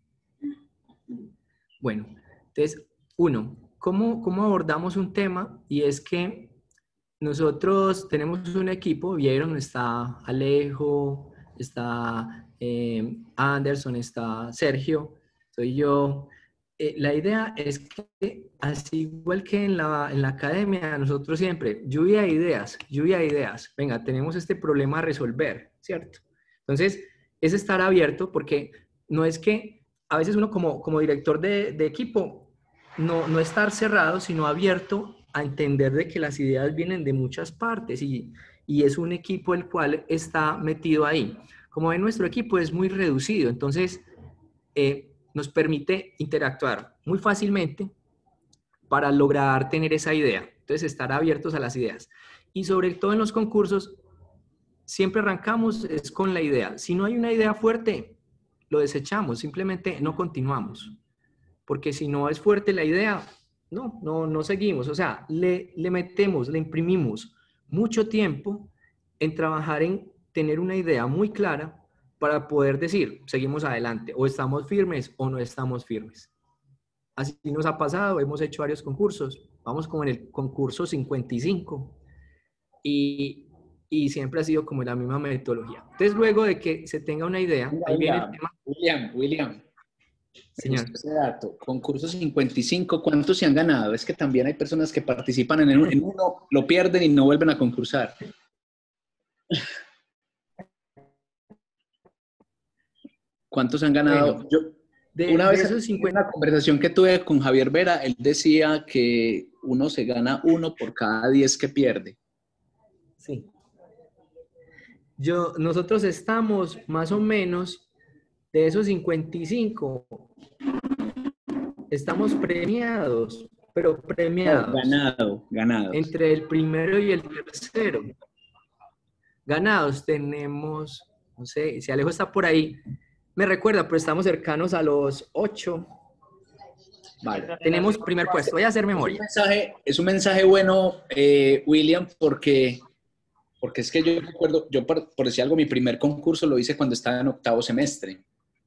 Bueno, entonces, uno, ¿cómo, cómo abordamos un tema? Y es que nosotros tenemos un equipo, vieron, está Alejo, está eh, Anderson, está Sergio, soy yo. Eh, la idea es que, así igual que en la, en la academia, nosotros siempre, lluvia de ideas, lluvia de ideas. Venga, tenemos este problema a resolver, ¿cierto? Entonces, es estar abierto porque no es que a veces uno como, como director de, de equipo, no, no estar cerrado, sino abierto a entender de que las ideas vienen de muchas partes y, y es un equipo el cual está metido ahí. Como ven, nuestro equipo es muy reducido, entonces eh, nos permite interactuar muy fácilmente para lograr tener esa idea. Entonces, estar abiertos a las ideas. Y sobre todo en los concursos, siempre arrancamos es con la idea. Si no hay una idea fuerte, lo desechamos, simplemente no continuamos. Porque si no es fuerte la idea, no, no, no seguimos. O sea, le, le metemos, le imprimimos mucho tiempo en trabajar en tener una idea muy clara para poder decir, seguimos adelante, o estamos firmes o no estamos firmes. Así nos ha pasado, hemos hecho varios concursos, vamos como en el concurso cincuenta y cinco y, y siempre ha sido como la misma metodología. Entonces, luego de que se tenga una idea, Venga, ahí viene el venga, tema. William, William, me Señor. gustó ese dato. Concurso cincuenta y cinco, ¿cuántos se han ganado? Es que también hay personas que participan en, el, en uno, lo pierden y no vuelven a concursar. ¿Cuántos han ganado? Bueno, Yo, de, una de vez esos en cincuenta, una conversación que tuve con Javier Vera, él decía que uno se gana uno por cada diez que pierde. sí. Yo, nosotros estamos más o menos de esos cincuenta y cinco, estamos premiados, pero No, premiados ganado, ganado. entre el primero y el tercero. Ganados tenemos, no sé, si Alejo está por ahí, me recuerda, pero estamos cercanos a los ocho. Vale. Tenemos primer puesto, voy a hacer Es un memoria. mensaje, es un mensaje bueno, eh, William, porque, porque es que yo recuerdo, yo por, por decir algo, mi primer concurso lo hice cuando estaba en octavo semestre.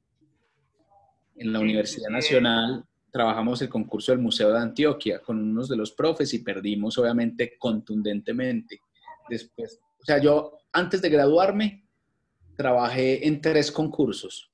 En la Universidad Nacional trabajamos el concurso del Museo de Antioquia con unos de los profes y perdimos, obviamente, contundentemente. Después, o sea, yo antes de graduarme trabajé en tres concursos.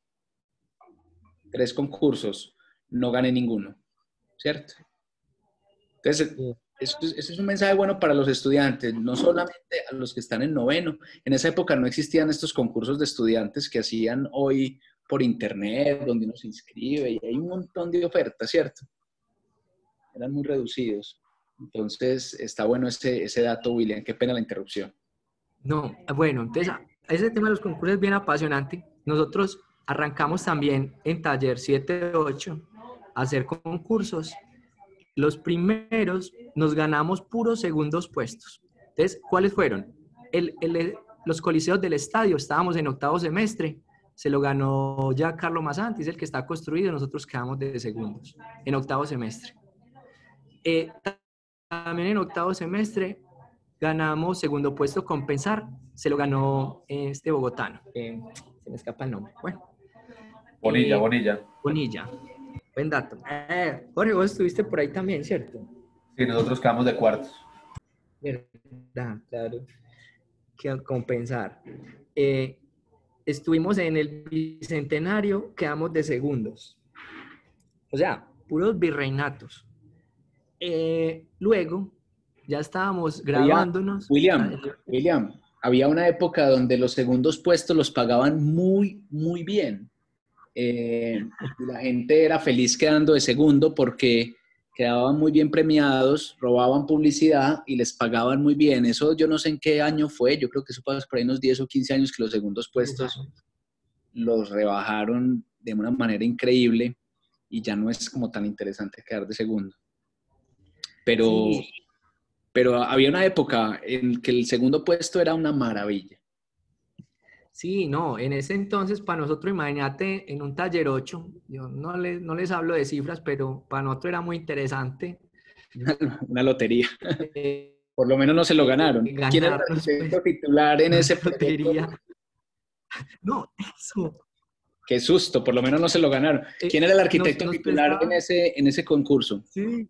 Tres concursos, no gané ninguno, ¿cierto? Entonces, eso es, eso es un mensaje bueno para los estudiantes, no solamente a los que están en noveno. En esa época no existían estos concursos de estudiantes que hacían hoy por internet, donde uno se inscribe y hay un montón de ofertas, ¿cierto? Eran muy reducidos. Entonces, está bueno ese, ese dato, William. Qué pena la interrupción. No, bueno, entonces ese tema de los concursos es bien apasionante. Nosotros arrancamos también en taller siete ocho a hacer concursos. Los primeros nos ganamos puros segundos puestos. Entonces, ¿cuáles fueron? El, el, los coliseos del estadio, estábamos en octavo semestre, se lo ganó ya Carlos Mazanti, es el que está construido, nosotros quedamos de segundos en octavo semestre. Eh, también en octavo semestre ganamos segundo puesto con Pensar, se lo ganó este bogotano, eh, se me escapa el nombre. Bueno, Bonilla, eh, Bonilla. Bonilla, buen dato. Eh, Jorge, vos estuviste por ahí también, ¿cierto? Sí, nosotros quedamos de cuartos. ¿Verdad? Claro, que compensar. Eh, estuvimos en el bicentenario, quedamos de segundos. O sea, puros virreinatos. Eh, luego, ya estábamos graduándonos. William, William, había una época donde los segundos puestos los pagaban muy, muy bien. Eh, y la gente era feliz quedando de segundo porque quedaban muy bien premiados, robaban publicidad y les pagaban muy bien. Eso yo no sé en qué año fue, yo creo que eso pasó por ahí unos diez o quince años que los segundos puestos los rebajaron de una manera increíble y ya no es como tan interesante quedar de segundo. Pero, sí. pero había una época en que el segundo puesto era una maravilla. Sí, no, en ese entonces para nosotros, imagínate, en un taller ocho, yo no les, no les hablo de cifras, pero para nosotros era muy interesante. Una, una lotería. Eh, Por lo menos no se lo ganaron. Eh, ¿Quién era el arquitecto titular en ese lotería? No, eso. Qué susto, por lo menos no se lo ganaron. ¿Quién era el arquitecto nos, nos titular prestaba... en, ese, en ese concurso? Sí.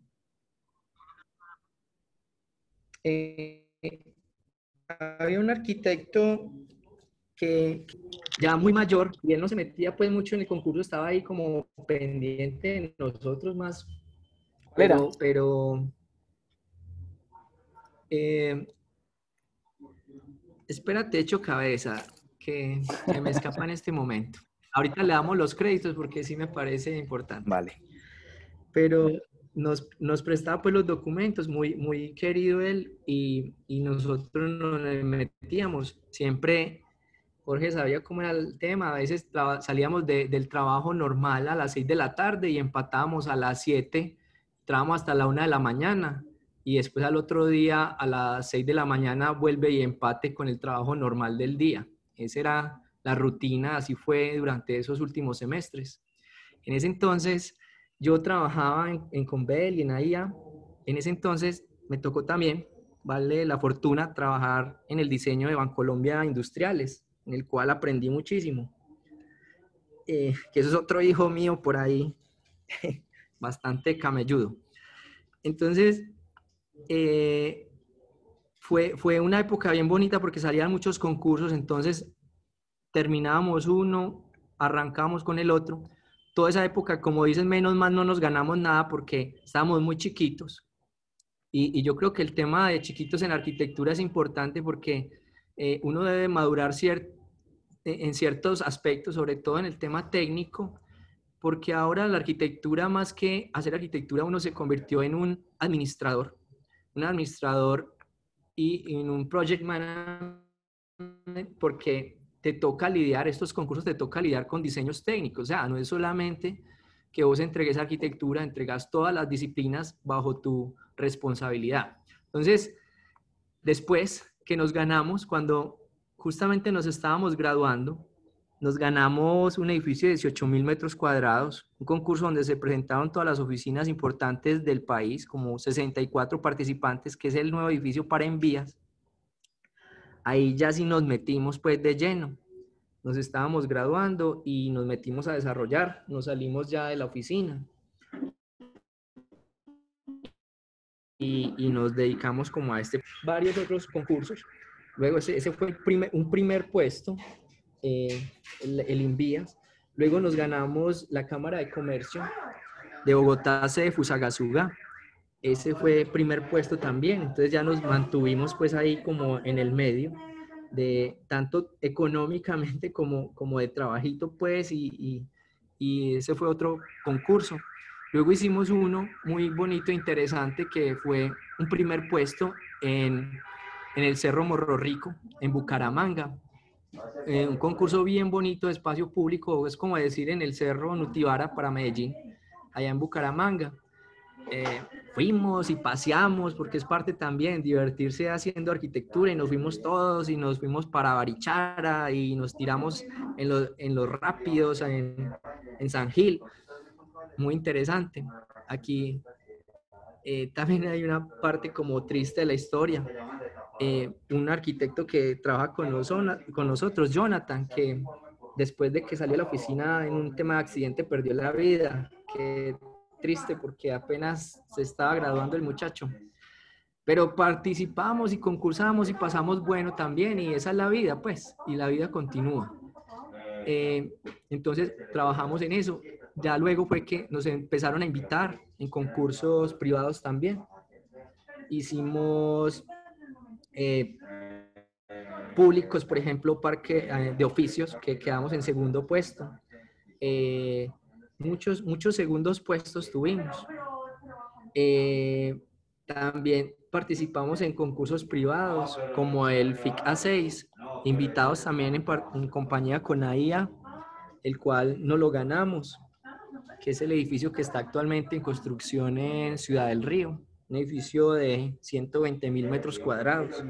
Eh, había un arquitecto que ya muy mayor, y él no se metía pues mucho en el concurso, estaba ahí como pendiente de nosotros más, pero, pero eh, espérate, echo cabeza, que, que me escapa en este momento. Ahorita le damos los créditos porque sí me parece importante. Vale. Pero nos, nos prestaba pues los documentos, muy, muy querido él, y, y nosotros nos metíamos siempre. Jorge sabía cómo era el tema, a veces salíamos de, del trabajo normal a las seis de la tarde y empatábamos a las siete, entrábamos hasta la una de la mañana y después al otro día a las seis de la mañana vuelve y empate con el trabajo normal del día. Esa era la rutina, así fue durante esos últimos semestres. En ese entonces yo trabajaba en, en Convel y en A I A. En ese entonces me tocó también, vale la fortuna, trabajar en el diseño de Bancolombia Industriales, en el cual aprendí muchísimo. Eh, que eso es otro hijo mío por ahí, bastante camelludo. Entonces, eh, fue, fue una época bien bonita porque salían muchos concursos, entonces terminábamos uno, arrancábamos con el otro. Toda esa época, como dicen, menos mal no nos ganamos nada porque estábamos muy chiquitos. Y, y yo creo que el tema de chiquitos en arquitectura es importante porque eh, uno debe madurar cier en ciertos aspectos, sobre todo en el tema técnico, porque ahora la arquitectura, más que hacer arquitectura, uno se convirtió en un administrador, un administrador y en un project manager, porque te toca lidiar, estos concursos te toca lidiar con diseños técnicos, o sea, no es solamente que vos entregues arquitectura, entregas todas las disciplinas bajo tu responsabilidad. Entonces, después que nos ganamos, cuando justamente nos estábamos graduando, nos ganamos un edificio de dieciocho mil metros cuadrados, un concurso donde se presentaron todas las oficinas importantes del país, como sesenta y cuatro participantes, que es el nuevo edificio para Envías. Ahí ya sí nos metimos pues de lleno. Nos estábamos graduando y nos metimos a desarrollar, nos salimos ya de la oficina. Y, y nos dedicamos como a este, varios otros concursos. Luego ese, ese fue el primer, un primer puesto, eh, el, el Invías. Luego nos ganamos la Cámara de Comercio de Bogotá, sede de Fusagasugá. Ese fue el primer puesto también. Entonces ya nos mantuvimos pues ahí como en el medio, de tanto económicamente como, como de trabajito pues, y, y, y ese fue otro concurso. Luego hicimos uno muy bonito e interesante que fue un primer puesto en, en el Cerro Morro Rico, en Bucaramanga. Eh, un concurso bien bonito de espacio público, es como decir en el Cerro Nutibara para Medellín, allá en Bucaramanga. Eh, fuimos y paseamos porque es parte también divertirse haciendo arquitectura y nos fuimos todos y nos fuimos para Barichara y nos tiramos en, lo, en los rápidos en, en San Gil. Muy interesante. Aquí eh, también hay una parte como triste de la historia. Eh, un arquitecto que trabaja con, los, con nosotros, Jonathan, que después de que salió a la oficina en un tema de accidente perdió la vida. Qué triste porque apenas se estaba graduando el muchacho. Pero participamos y concursamos y pasamos bueno también y esa es la vida, pues, y la vida continúa. Eh, entonces trabajamos en eso. Ya luego fue que nos empezaron a invitar en concursos privados también. Hicimos eh, públicos, por ejemplo, parque eh, de oficios, que quedamos en segundo puesto. Eh, muchos, muchos segundos puestos tuvimos. Eh, también participamos en concursos privados, como el F I C A seis, invitados también en, en compañía con A I A, el cual no lo ganamos, que es el edificio que está actualmente en construcción en Ciudad del Río, un edificio de ciento veinte mil metros cuadrados.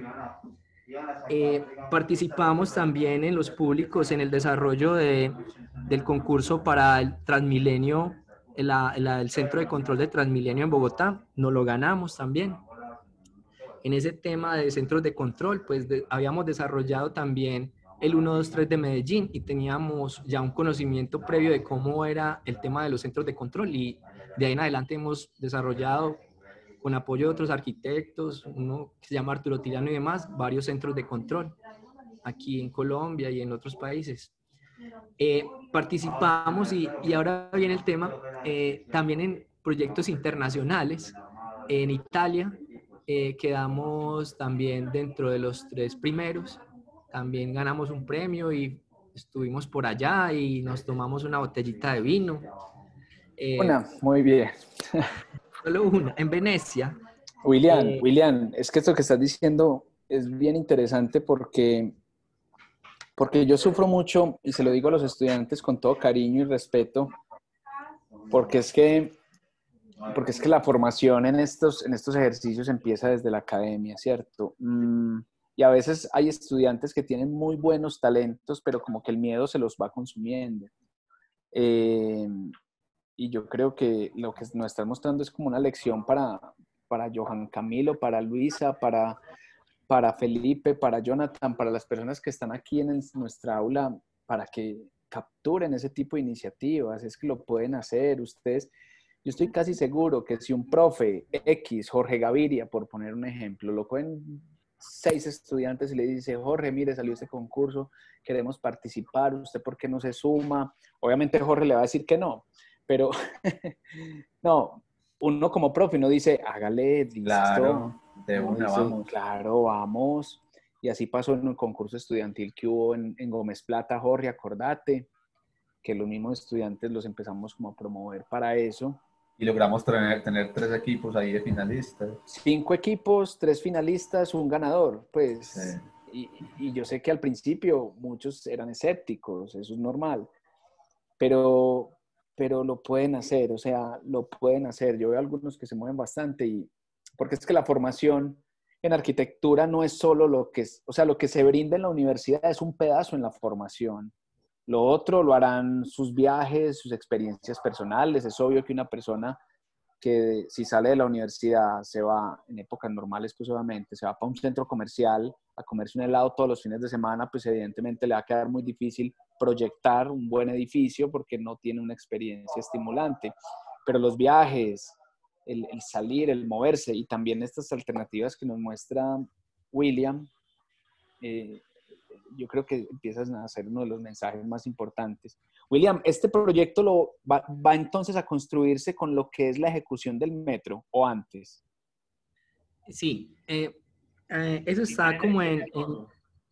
Eh, participamos también en los públicos en el desarrollo de, del concurso para el Transmilenio, el, el, el Centro de Control de Transmilenio en Bogotá, nos lo ganamos también. En ese tema de centros de control, pues de, habíamos desarrollado también el uno dos tres de Medellín y teníamos ya un conocimiento previo de cómo era el tema de los centros de control y de ahí en adelante hemos desarrollado con apoyo de otros arquitectos, uno que se llama Arturo Tirano y demás, varios centros de control aquí en Colombia y en otros países. Eh, participamos y, y ahora viene el tema, eh, también en proyectos internacionales. En Italia eh, quedamos también dentro de los tres primeros, también ganamos un premio y estuvimos por allá y nos tomamos una botellita de vino. Eh, una, muy bien. Solo una, en Venecia. William, eh, William, es que esto que estás diciendo es bien interesante porque, porque yo sufro mucho, y se lo digo a los estudiantes con todo cariño y respeto, porque es que porque es que la formación en estos, en estos ejercicios empieza desde la academia, ¿cierto? Mm, y a veces hay estudiantes que tienen muy buenos talentos, pero como que el miedo se los va consumiendo. Eh, y yo creo que lo que nos están mostrando es como una lección para, para Johan Camilo, para Luisa, para, para Felipe, para Jonathan, para las personas que están aquí en el- nuestra aula, para que capturen ese tipo de iniciativas. Es que lo pueden hacer ustedes. Yo estoy casi seguro que si un profe X, Jorge Gaviria, por poner un ejemplo, lo cogen seis estudiantes y le dice, Jorge, mire, salió este concurso, queremos participar, ¿usted por qué no se suma? Obviamente Jorge le va a decir que no, pero no, uno como profe no dice, hágale, listo. Claro, de No una, dice, vamos. claro, vamos. Y así pasó en un concurso estudiantil que hubo en, en Gómez Plata, Jorge, acordate, que los mismos estudiantes los empezamos como a promover para eso. Y logramos tener, tener tres equipos ahí de finalistas. Cinco equipos, tres finalistas, un ganador, Sí. pues, y, y yo sé que al principio muchos eran escépticos, eso es normal, pero, pero lo pueden hacer, o sea, lo pueden hacer. Yo veo algunos que se mueven bastante y, porque es que la formación en arquitectura no es solo lo que es, o sea, lo que se brinda en la universidad es un pedazo en la formación. Lo otro lo harán sus viajes, sus experiencias personales. Es obvio que una persona que si sale de la universidad se va en épocas normales, pues obviamente se va para un centro comercial a comerse un helado todos los fines de semana, pues evidentemente le va a quedar muy difícil proyectar un buen edificio porque no tiene una experiencia estimulante. Pero los viajes, el, el salir, el moverse y también estas alternativas que nos muestra William, eh, yo creo que empiezas a ser uno de los mensajes más importantes. William, ¿este proyecto lo va, va entonces a construirse con lo que es la ejecución del metro o antes? Sí, eh, eh, eso está como en, en...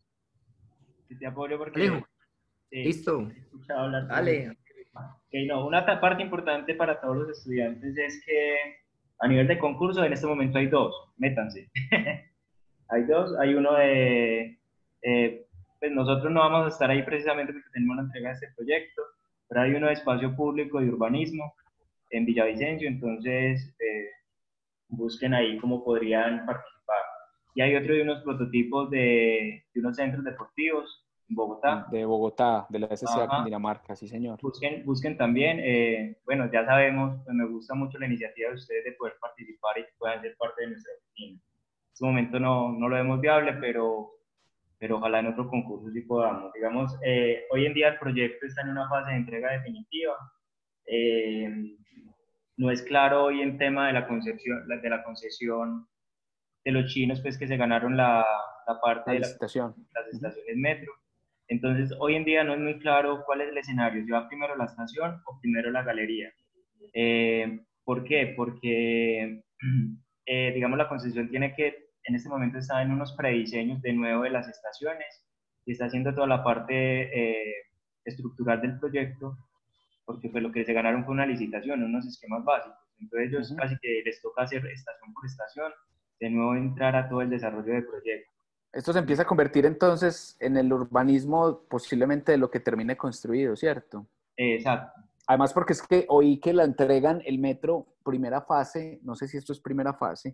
Si te apoyo Alejo, porque sí, listo, he escuchado hablar sobre eso. dale. Okay, no, una parte importante para todos los estudiantes es que a nivel de concurso en este momento hay dos, métanse. Hay dos, hay uno de, eh, pues nosotros no vamos a estar ahí precisamente porque tenemos una entrega de este proyecto, pero hay uno de espacio público y urbanismo en Villavicencio, entonces eh, busquen ahí cómo podrían participar. Y hay otro de unos prototipos de, de unos centros deportivos en Bogotá. De Bogotá, de la S C A Ajá. Cundinamarca, sí señor. Busquen, busquen también, eh, bueno, ya sabemos, pues me gusta mucho la iniciativa de ustedes de poder participar y que puedan ser parte de nuestra oficina. En este momento no, no lo vemos viable, pero, pero ojalá en otro concurso sí podamos. Digamos, eh, hoy en día el proyecto está en una fase de entrega definitiva. Eh, no es claro hoy el tema de la concesión, de la concesión de los chinos, pues que se ganaron la, la parte La de la, licitación. las estaciones metro. Entonces, hoy en día no es muy claro cuál es el escenario, si va primero la estación o primero la galería. Eh, ¿Por qué? Porque, eh, digamos, la concesión tiene que, en este momento está en unos prediseños de nuevo de las estaciones y está haciendo toda la parte eh, estructural del proyecto, porque pues lo que se ganaron fue una licitación, unos esquemas básicos. Entonces ellos uh-huh. casi que les toca hacer estación por estación, de nuevo entrar a todo el desarrollo del proyecto. Esto se empieza a convertir entonces en el urbanismo posiblemente de lo que termine construido, ¿cierto? Exacto. Además porque es que oí que la entregan el metro primera fase, no sé si esto es primera fase,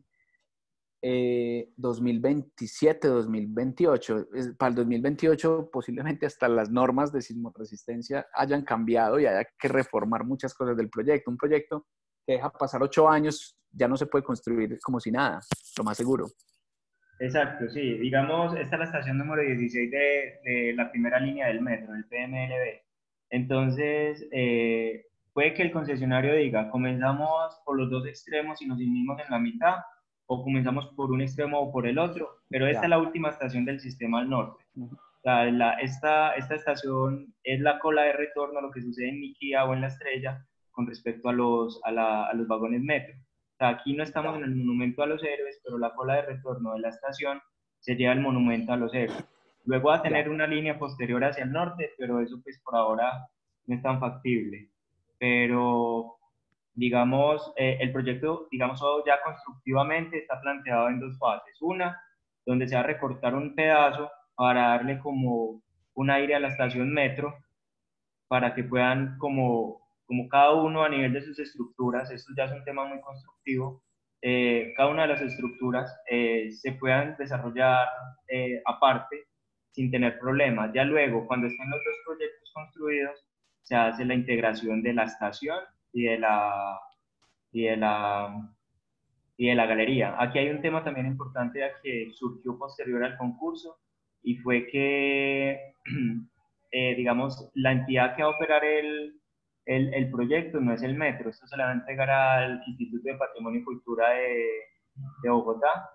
eh, dos mil veintisiete, dos mil veintiocho. Para el dos mil veintiocho posiblemente hasta las normas de sismoresistencia hayan cambiado y haya que reformar muchas cosas del proyecto. Un proyecto que deja pasar ocho años ya no se puede construir como si nada, lo más seguro. Exacto, sí. Digamos, esta es la estación número dieciséis de, de la primera línea del metro, el P M L B. Entonces, eh, puede que el concesionario diga, comenzamos por los dos extremos y nos unimos en la mitad, o comenzamos por un extremo o por el otro, pero esta ya. es la última estación del sistema al norte. Uh-huh. O sea, la, esta, esta estación es la cola de retorno a lo que sucede en Niquía o en La Estrella con respecto a los, a la, a los vagones metro. O sea, aquí no estamos en el monumento a los héroes, pero la cola de retorno de la estación se lleva el monumento a los héroes. Luego va a tener una línea posterior hacia el norte, pero eso pues por ahora no es tan factible. Pero, digamos, eh, el proyecto, digamos, ya constructivamente está planteado en dos fases. Una, donde se va a recortar un pedazo para darle como un aire a la estación metro, para que puedan como como cada uno a nivel de sus estructuras, esto ya es un tema muy constructivo, eh, cada una de las estructuras eh, se puedan desarrollar eh, aparte sin tener problemas. Ya luego, cuando estén los dos proyectos construidos, se hace la integración de la estación y de la, y de la, y de la galería. Aquí hay un tema también importante que surgió posterior al concurso y fue que, eh, digamos, la entidad que va a operar el, el, el proyecto no es el metro, esto se le va a entregar al Instituto de Patrimonio y Cultura de, de Bogotá,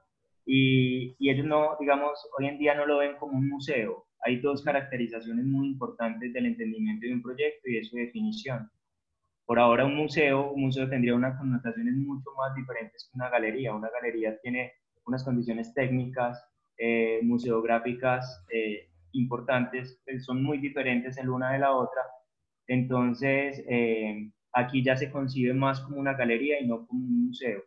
y, y ellos no, digamos, hoy en día no lo ven como un museo. Hay dos caracterizaciones muy importantes del entendimiento de un proyecto y es su definición. Por ahora un museo, un museo tendría unas connotaciones mucho más diferentes que una galería. Una galería tiene unas condiciones técnicas, eh, museográficas eh, importantes, son muy diferentes en la una de la otra. Entonces, eh, aquí ya se concibe más como una galería y no como un museo.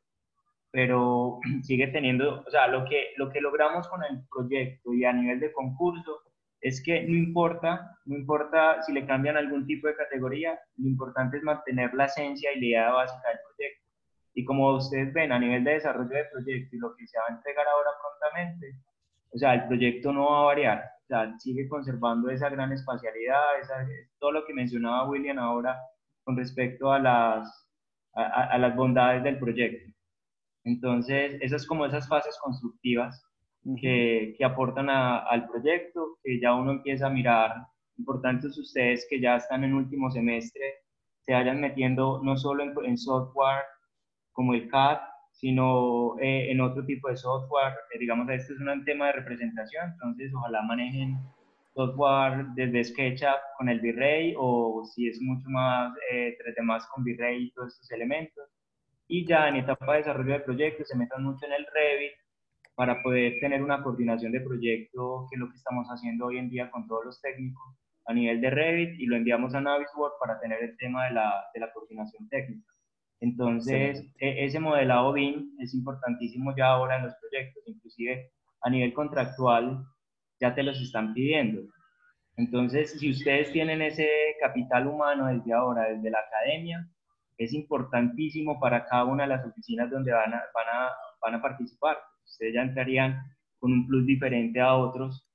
Pero sigue teniendo, o sea, lo que, lo que logramos con el proyecto y a nivel de concurso es que no importa, no importa si le cambian algún tipo de categoría, lo importante es mantener la esencia y la idea básica del proyecto. Y como ustedes ven, a nivel de desarrollo de proyecto y lo que se va a entregar ahora prontamente, o sea, el proyecto no va a variar, o sea, sigue conservando esa gran espacialidad, esa, todo lo que mencionaba William ahora con respecto a las, a, a las bondades del proyecto. Entonces, esas como esas fases constructivas que, que aportan a, al proyecto, que ya uno empieza a mirar. Importantes ustedes que ya están en último semestre, se vayan metiendo no solo en, en software como el C A D, sino eh, en otro tipo de software. Eh, digamos, este es un tema de representación, entonces ojalá manejen software desde SketchUp con el V-Ray o si es mucho más eh, tres D más con V-Ray y todos estos elementos. Y ya en etapa de desarrollo de proyectos se metan mucho en el Revit para poder tener una coordinación de proyecto, que es lo que estamos haciendo hoy en día con todos los técnicos a nivel de Revit, y lo enviamos a Navisworks para tener el tema de la, de la coordinación técnica. Entonces, sí. e ese modelado B I M es importantísimo ya ahora en los proyectos, inclusive a nivel contractual ya te los están pidiendo. Entonces, si ustedes tienen ese capital humano desde ahora, desde la academia, es importantísimo para cada una de las oficinas donde van a, van a, van a participar. Ustedes ya entrarían con un plus diferente a otros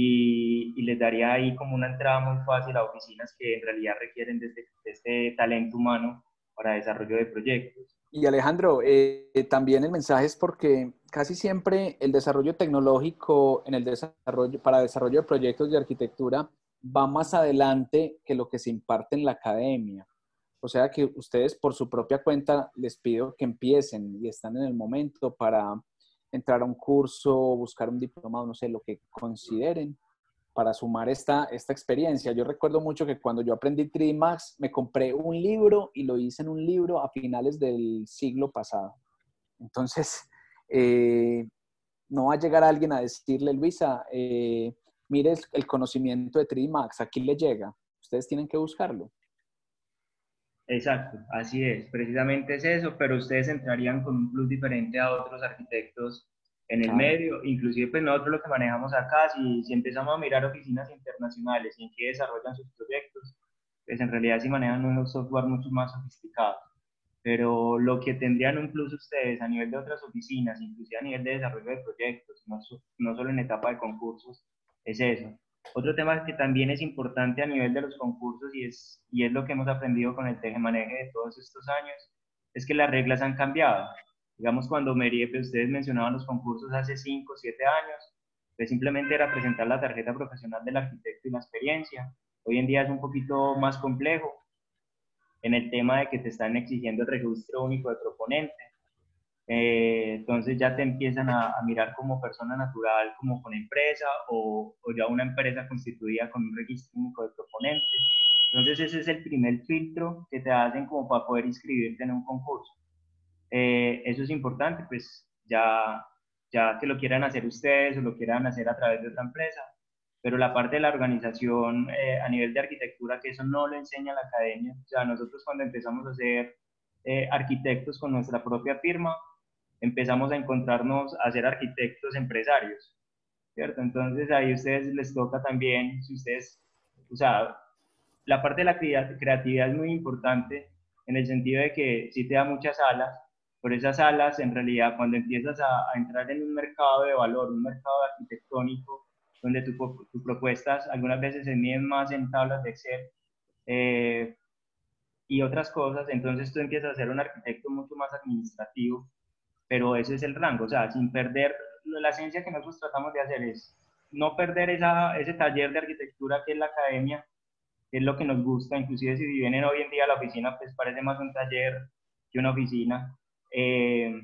y, y les daría ahí como una entrada muy fácil a oficinas que en realidad requieren de este, de este talento humano para desarrollo de proyectos. Y Alejandro, eh, también el mensaje es porque casi siempre el desarrollo tecnológico en el desarrollo, para desarrollo de proyectos de arquitectura va más adelante que lo que se imparte en la academia. O sea que ustedes por su propia cuenta les pido que empiecen y están en el momento para entrar a un curso, buscar un diplomado, no sé, lo que consideren para sumar esta, esta experiencia. Yo recuerdo mucho que cuando yo aprendí tres D Max, me compré un libro y lo hice en un libro a finales del siglo pasado. Entonces, eh, no va a llegar alguien a decirle, Luisa, eh, mire el conocimiento de tres D Max, aquí le llega. Ustedes tienen que buscarlo. Exacto, así es. Precisamente es eso, pero ustedes entrarían con un plus diferente a otros arquitectos en el claro. medio. Inclusive, pues nosotros lo que manejamos acá, si, si empezamos a mirar oficinas internacionales y en qué desarrollan sus proyectos, pues en realidad sí manejan unos software mucho más sofisticados. Pero lo que tendrían un plus ustedes a nivel de otras oficinas, inclusive a nivel de desarrollo de proyectos, no, no solo en etapa de concursos, es eso. Otro tema que también es importante a nivel de los concursos y es, y es lo que hemos aprendido con el tejemaneje de todos estos años, es que las reglas han cambiado. Digamos, cuando Merie, pues ustedes mencionaban los concursos hace cinco o siete años, pues simplemente era presentar la tarjeta profesional del arquitecto y la experiencia. Hoy en día es un poquito más complejo en el tema de que te están exigiendo el registro único de proponente. Eh, entonces ya te empiezan a, a mirar como persona natural, como con empresa o, o ya una empresa constituida con un registro único de proponente. Entonces ese es el primer filtro que te hacen como para poder inscribirte en un concurso. Eh, eso es importante, pues ya, ya que lo quieran hacer ustedes o lo quieran hacer a través de otra empresa, pero la parte de la organización eh, a nivel de arquitectura, que eso no lo enseña la academia. O sea, nosotros cuando empezamos a ser eh, arquitectos con nuestra propia firma, empezamos a encontrarnos a ser arquitectos empresarios, ¿cierto? Entonces ahí a ustedes les toca también, si ustedes, o sea, la parte de la crea- creatividad es muy importante en el sentido de que sí te da muchas alas, pero esas alas en realidad cuando empiezas a, a entrar en un mercado de valor, un mercado arquitectónico, donde tus tu, tu propuestas algunas veces se miden más en tablas de Excel, eh, y otras cosas, entonces tú empiezas a ser un arquitecto mucho más administrativo, pero ese es el rango, o sea, sin perder la esencia que nosotros tratamos de hacer es no perder esa, ese taller de arquitectura que es la academia, que es lo que nos gusta, inclusive si vienen hoy en día a la oficina, pues parece más un taller que una oficina. Eh,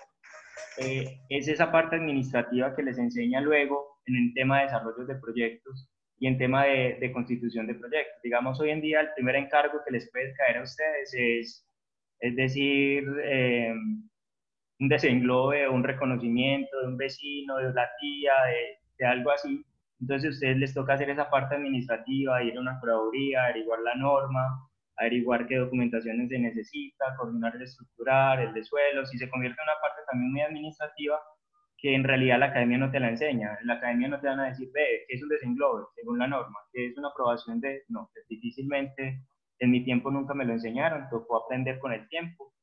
eh, es esa parte administrativa que les enseña luego en el tema de desarrollo de proyectos y en tema de, de constitución de proyectos. Digamos, hoy en día el primer encargo que les puede caer a ustedes es, es decir, eh, un desenglobe o un reconocimiento de un vecino, de la tía, de, de algo así. Entonces a ustedes les toca hacer esa parte administrativa, ir a una procuraduría, averiguar la norma, averiguar qué documentación se necesita, coordinar el estructural, el de suelos, y se convierte en una parte también muy administrativa que en realidad la academia no te la enseña. En la academia no te van a decir, ve, ¿qué es un desenglobe según la norma? ¿Qué es una aprobación de...? No, pues difícilmente, en mi tiempo nunca me lo enseñaron, tocó aprender con el tiempo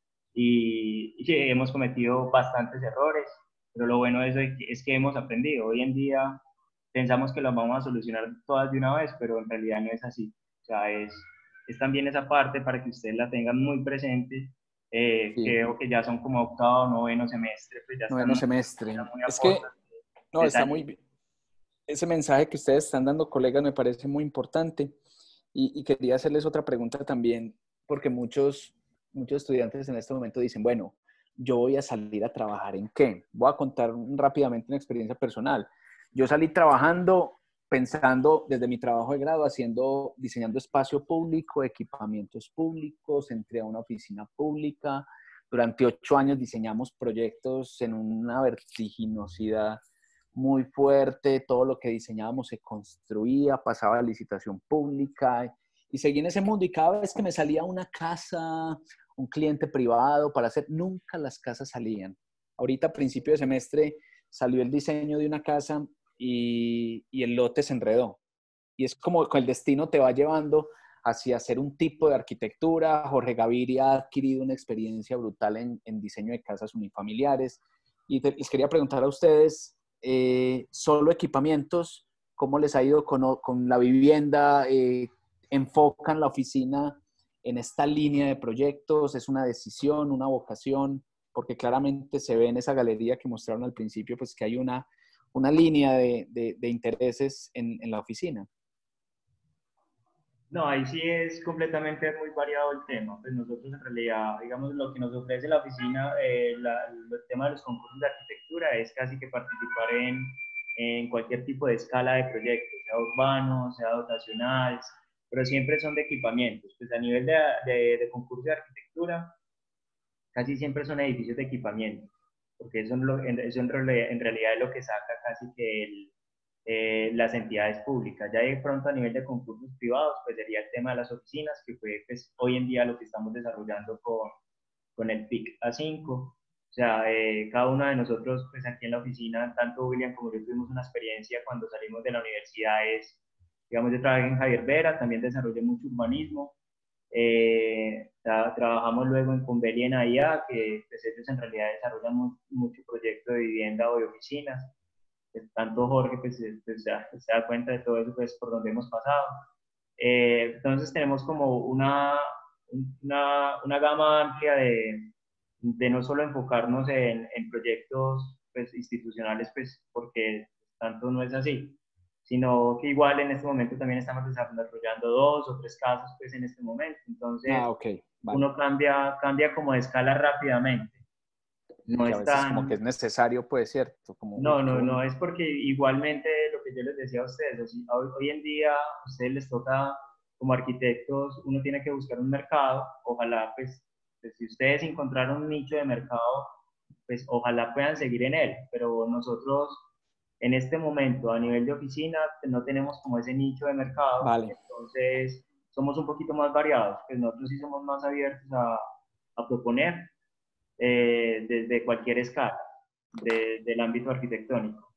y, y hemos cometido bastantes errores, pero lo bueno de eso es que hemos aprendido. Hoy en día pensamos que las vamos a solucionar todas de una vez, pero en realidad no es así. O sea, es, es también esa parte para que ustedes la tengan muy presente. Eh, Sí, creo que ya son como octavo, noveno semestre, pues ya están noveno muy, semestre. muy a Es que, portas no, de, de está muy salir. bien. Ese mensaje que ustedes están dando, colegas, me parece muy importante. Y, y quería hacerles otra pregunta también, porque muchos, muchos estudiantes en este momento dicen, bueno, yo voy a salir a trabajar ¿en qué? Voy a contar rápidamente una experiencia personal. Yo salí trabajando, pensando desde mi trabajo de grado, haciendo, diseñando espacio público, equipamientos públicos, entré a una oficina pública. Durante ocho años diseñamos proyectos en una vertiginosidad muy fuerte, todo lo que diseñábamos se construía, pasaba a licitación pública y seguí en ese mundo y cada vez que me salía una casa, un cliente privado para hacer, nunca las casas salían. Ahorita a principio de semestre salió el diseño de una casa y, y el lote se enredó. Y es como que el destino te va llevando hacia hacer un tipo de arquitectura. Jorge Gaviria ha adquirido una experiencia brutal en, en diseño de casas unifamiliares. Y te, les quería preguntar a ustedes, eh, solo equipamientos, ¿cómo les ha ido con, con la vivienda? Eh, ¿Enfocan la oficina en esta línea de proyectos? ¿Es una decisión, una vocación? Porque claramente se ve en esa galería que mostraron al principio, pues que hay una, una línea de, de, de intereses en, en la oficina. No, ahí sí es completamente muy variado el tema. Pues nosotros en realidad, digamos, lo que nos ofrece la oficina, eh, la, el tema de los concursos de arquitectura es casi que participar en, en cualquier tipo de escala de proyectos, sea urbano, sea dotacional, pero siempre son de equipamientos. Pues a nivel de, de, de concurso de arquitectura, casi siempre son edificios de equipamiento, porque eso, en, lo, eso en, en realidad es lo que saca casi que el, eh, las entidades públicas. Ya de pronto a nivel de concursos privados, pues sería el tema de las oficinas, que fue pues, hoy en día lo que estamos desarrollando con, con el P I C A cinco. O sea, eh, cada uno de nosotros, pues aquí en la oficina, tanto William como yo tuvimos una experiencia cuando salimos de la universidad, es, digamos, yo trabajé en Javier Vera, también desarrollé mucho urbanismo. Eh, tra trabajamos luego en Conveli en A I A, que pues, ellos en realidad desarrollan mu mucho proyecto de vivienda o de oficinas. Tanto Jorge pues, pues ya se da cuenta de todo eso pues, por donde hemos pasado. Eh, entonces tenemos como una, una, una gama amplia de, de, no solo enfocarnos en, en proyectos pues, institucionales, pues, porque tanto no es así, sino que igual en este momento también estamos desarrollando dos o tres casos pues, en este momento. Entonces Ah, ok, vale. uno cambia, cambia como de escala rápidamente. No Que a es veces como que tan, es necesario, pues, ¿cierto? Como, uy, no, qué no, no, bonito. es porque igualmente lo que yo les decía a ustedes, así, hoy, hoy en día a ustedes les toca, como arquitectos, uno tiene que buscar un mercado, ojalá pues, pues si ustedes encontraron un nicho de mercado, pues ojalá puedan seguir en él, pero nosotros en este momento a nivel de oficina no tenemos como ese nicho de mercado, Vale. entonces somos un poquito más variados, pues nosotros sí somos más abiertos a, a proponer eh, desde cualquier escala de, del ámbito arquitectónico.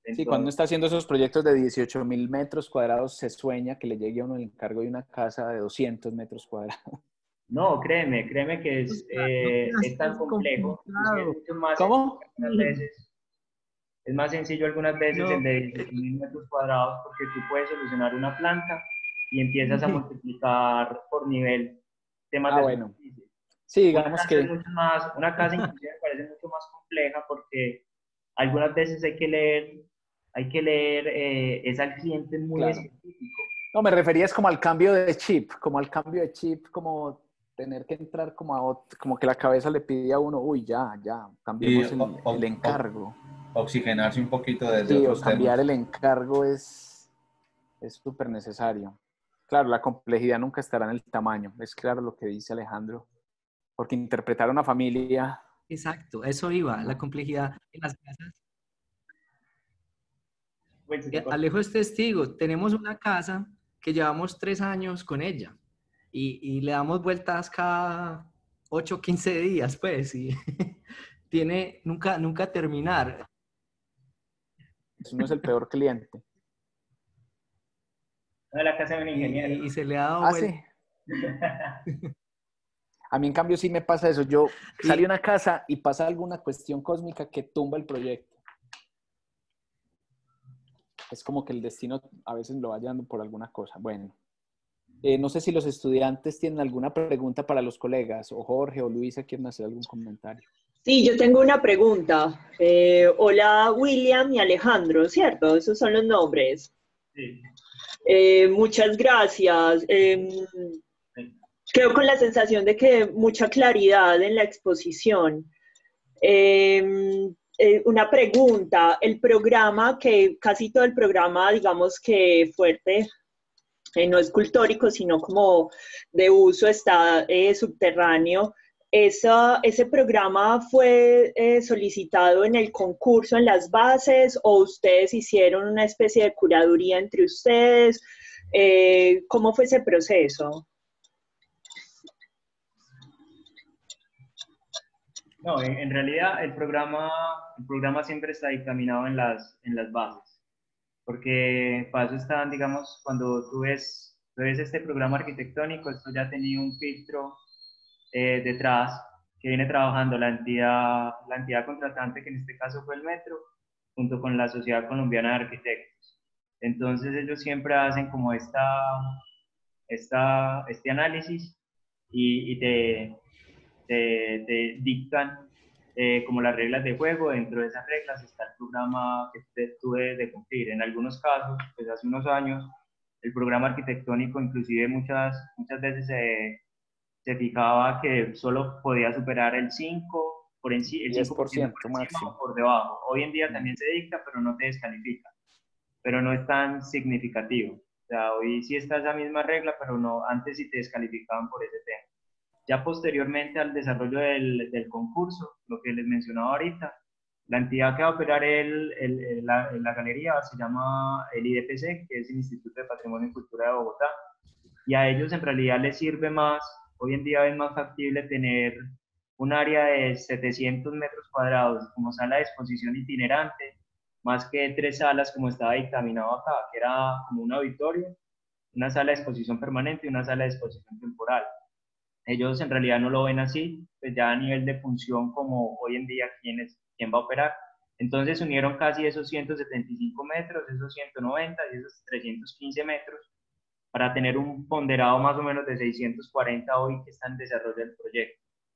Sí, cuando uno está haciendo esos proyectos de dieciocho mil metros cuadrados, se sueña que le llegue a uno el encargo de una casa de doscientos metros cuadrados. No, créeme, créeme que es, eh, No, es tan es complejo, inclusive es complicado. mucho más sencillo ¿Cómo? algunas veces, es más sencillo algunas veces No, el de dieciocho mil metros cuadrados porque tú puedes solucionar una planta y empiezas a multiplicar por nivel temas Ah, de bueno. superficie. Sí, Una digamos casa es que, mucho más, una casa inclusive me parece mucho más compleja porque algunas veces hay que leer, hay que leer, eh, es al cliente muy claro. específico. No, me refería es como al cambio de chip, como al cambio de chip, como tener que entrar como a otro, como que la cabeza le pide a uno, uy, ya, ya, Y cambiemos el, o- el o- o- encargo. oxigenarse un poquito de, de Sí, o otros cambiar temas. el encargo es es súper necesario. Claro, la complejidad nunca estará en el tamaño, es claro lo que dice Alejandro, porque interpretar a una familia, exacto, eso iba, la complejidad en las casas. Bueno, se te Eh, corta. Alejo es testigo, tenemos una casa que llevamos tres años con ella y, y le damos vueltas cada ocho o quince días, pues, y tiene nunca, nunca terminar. eso no es el peor cliente. No, de la casa de un Y, ingeniero. y- y se le ha dado Ah, sí. vueltas. A mí en cambio sí me pasa eso. Yo salí a Y una casa y pasa alguna cuestión cósmica que tumba el proyecto. Es como que el destino a veces lo va llevando por alguna cosa. Bueno, eh, no sé si los estudiantes tienen alguna pregunta para los colegas, o Jorge o Luisa quieren hacer algún comentario. Sí, yo tengo una pregunta. Eh, hola, William y Alejandro, ¿cierto? Esos son los nombres. Sí. Eh, muchas gracias. Eh, Quedo con la sensación de que mucha claridad en la exposición. Eh, eh, una pregunta, el programa, que casi todo el programa, digamos que fuerte, eh, no escultórico, sino como de uso, está eh, subterráneo. Esa, ¿Ese programa fue eh, solicitado en el concurso, en las bases, o ustedes hicieron una especie de curaduría entre ustedes? Eh, ¿Cómo fue ese proceso? No, en, en realidad el programa, el programa siempre está dictaminado en las, en las bases, porque para eso están, digamos, cuando tú ves, tú ves este programa arquitectónico, esto ya tenía un filtro eh, detrás que viene trabajando la entidad, la entidad contratante, que en este caso fue el Metro, junto con la Sociedad Colombiana de Arquitectos. Entonces ellos siempre hacen como esta, esta, este análisis y, y te, te, te dictan eh, como las reglas de juego. Dentro de esas reglas está el programa que tú debes de cumplir. En algunos casos, pues hace unos años, el programa arquitectónico inclusive muchas, muchas veces se, se fijaba que solo podía superar el cinco por, el diez cinco por por ciento por ciento encima o máximo. por debajo. Hoy en día también se dicta, pero no te descalifica, pero no es tan significativo. O sea, hoy sí está esa misma regla, pero no, antes sí te descalificaban por ese tema. Ya posteriormente al desarrollo del, del concurso, lo que les mencionaba ahorita, la entidad que va a operar el, el, el, la, la galería se llama el I D P C, que es el Instituto de Patrimonio y Cultura de Bogotá, y a ellos en realidad les sirve más, hoy en día es más factible tener un área de setecientos metros cuadrados como sala de exposición itinerante, más que tres salas como estaba dictaminado acá, que era como un auditorio, una sala de exposición permanente y una sala de exposición temporal. Ellos en realidad no lo ven así, pues ya a nivel de función como hoy en día quién, es, quién va a operar. Entonces unieron casi esos ciento setenta y cinco metros, esos ciento noventa y esos trescientos quince metros para tener un ponderado más o menos de seiscientos cuarenta hoy que está en desarrollo del proyecto.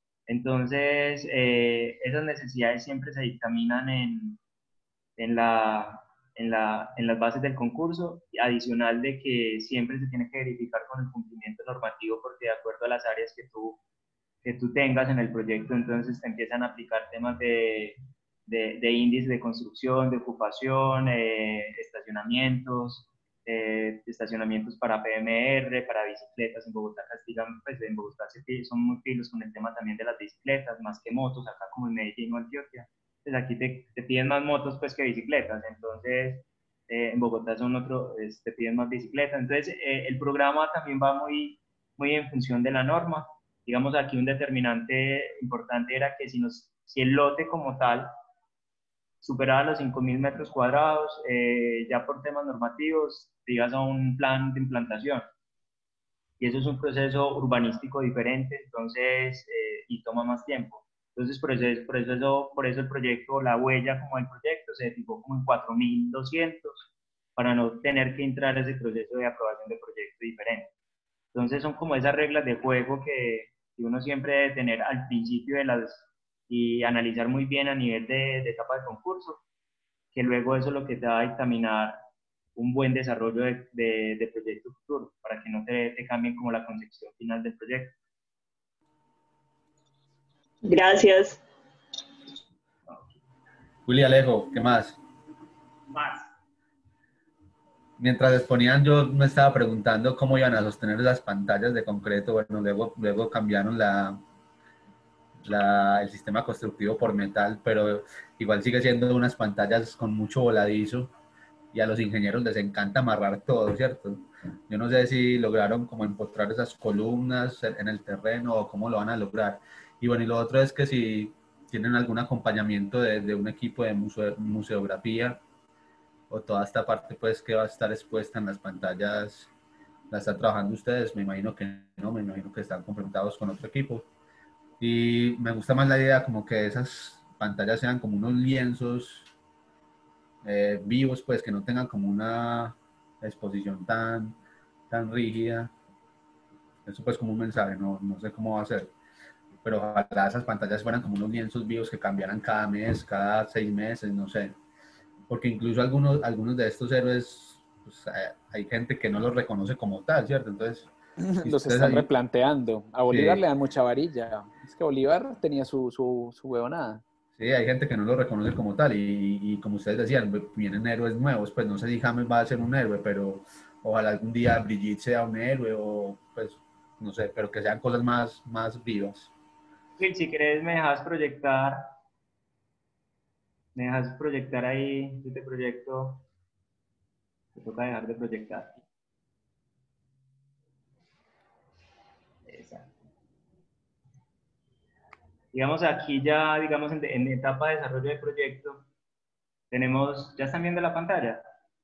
Entonces, eh, esas necesidades siempre se dictaminan en, en, la, en, la, en las bases del concurso, adicional de que siempre se tiene que verificar con el cumplimiento normativo, porque de acuerdo a las áreas que tú, que tú tengas en el proyecto, entonces te empiezan a aplicar temas de, de, de índice de construcción, de ocupación, eh, estacionamientos, eh, estacionamientos para P M R, para bicicletas. En Bogotá castigan, pues en Bogotá son muy filos con el tema también de las bicicletas, más que motos, acá como en Medellín o Antioquia. Pues aquí te, te piden más motos pues que bicicletas, entonces eh, en Bogotá son otro, es, te piden más bicicletas. Entonces eh, el programa también va muy, muy en función de la norma. Digamos, aquí un determinante importante era que si, nos, si el lote como tal superada los cinco mil metros cuadrados, eh, ya por temas normativos, digas a un plan de implantación. Y eso es un proceso urbanístico diferente, entonces, eh, y toma más tiempo. Entonces, por eso, es, por, eso eso, por eso el proyecto, la huella como el proyecto, se fijó como en cuatro mil doscientos para no tener que entrar a ese proceso de aprobación de proyecto diferente. Entonces, son como esas reglas de juego que, que uno siempre debe tener al principio de las, y analizar muy bien a nivel de, de etapa de concurso, que luego eso es lo que te va a dictaminar un buen desarrollo de, de, de proyecto futuro, para que no te, te cambien como la concepción final del proyecto. Gracias. Juli, Alejo, ¿qué más? Más. Mientras exponían, yo me estaba preguntando cómo iban a sostener las pantallas de concreto. Bueno, luego, luego cambiaron la, la, el sistema constructivo por metal, pero igual sigue siendo unas pantallas con mucho voladizo y a los ingenieros les encanta amarrar todo, ¿cierto? Yo no sé si lograron como empotrar esas columnas en el terreno o cómo lo van a lograr. Y bueno, y lo otro es que si tienen algún acompañamiento de, de un equipo de museo, museografía, o toda esta parte pues que va a estar expuesta en las pantallas, la están trabajando ustedes. Me imagino que no, me imagino que están complementados con otro equipo. Y me gusta más la idea como que esas pantallas sean como unos lienzos eh, vivos, pues que no tengan como una exposición tan, tan rígida. Eso pues como un mensaje, no, no sé cómo va a ser, pero ojalá esas pantallas fueran como unos lienzos vivos que cambiaran cada mes, cada seis meses, no sé. Porque incluso algunos, algunos de estos héroes, pues, hay gente que no los reconoce como tal, ¿cierto? Entonces, si Los ustedes están ahí, replanteando. A Bolívar sí, le dan mucha varilla. Es que Bolívar tenía su, su, su huevonada. sí, hay gente que no lo reconoce como tal y, y como ustedes decían, vienen héroes nuevos, pues no sé si James va a ser un héroe, pero ojalá algún día Brigitte sea un héroe o pues, no sé, pero que sean cosas más, más vivas. Will, si quieres me dejas proyectar, me dejas proyectar ahí, yo te proyecto, te toca dejar de proyectar. Exacto. Digamos aquí ya, digamos en, en etapa de desarrollo de proyecto, tenemos, ¿ya están viendo la pantalla?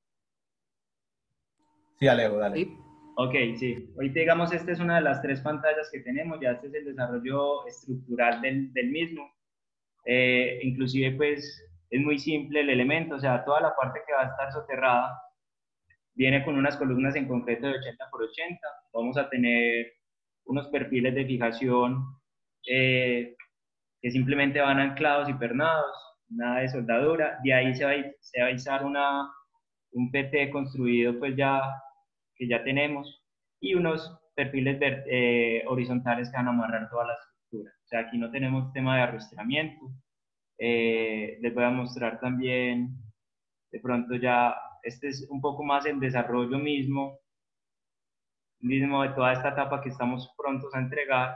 Sí, Alejo, dale. Sí. Ok, sí. Ahorita digamos, esta es una de las tres pantallas que tenemos, ya este es el desarrollo estructural del, del mismo. Eh, inclusive pues es muy simple el elemento, o sea, toda la parte que va a estar soterrada viene con unas columnas en concreto de ochenta por ochenta. Vamos a tener unos perfiles de fijación eh, que simplemente van anclados y pernados, nada de soldadura. De ahí se va a, se va a izar una, un P T construido pues ya, que ya tenemos, y unos perfiles eh, horizontales que van a amarrar toda la estructura. O sea, aquí no tenemos tema de arrastramiento. Eh, les voy a mostrar también, de pronto ya, este es un poco más el desarrollo mismo, mismo de toda esta etapa que estamos prontos a entregar,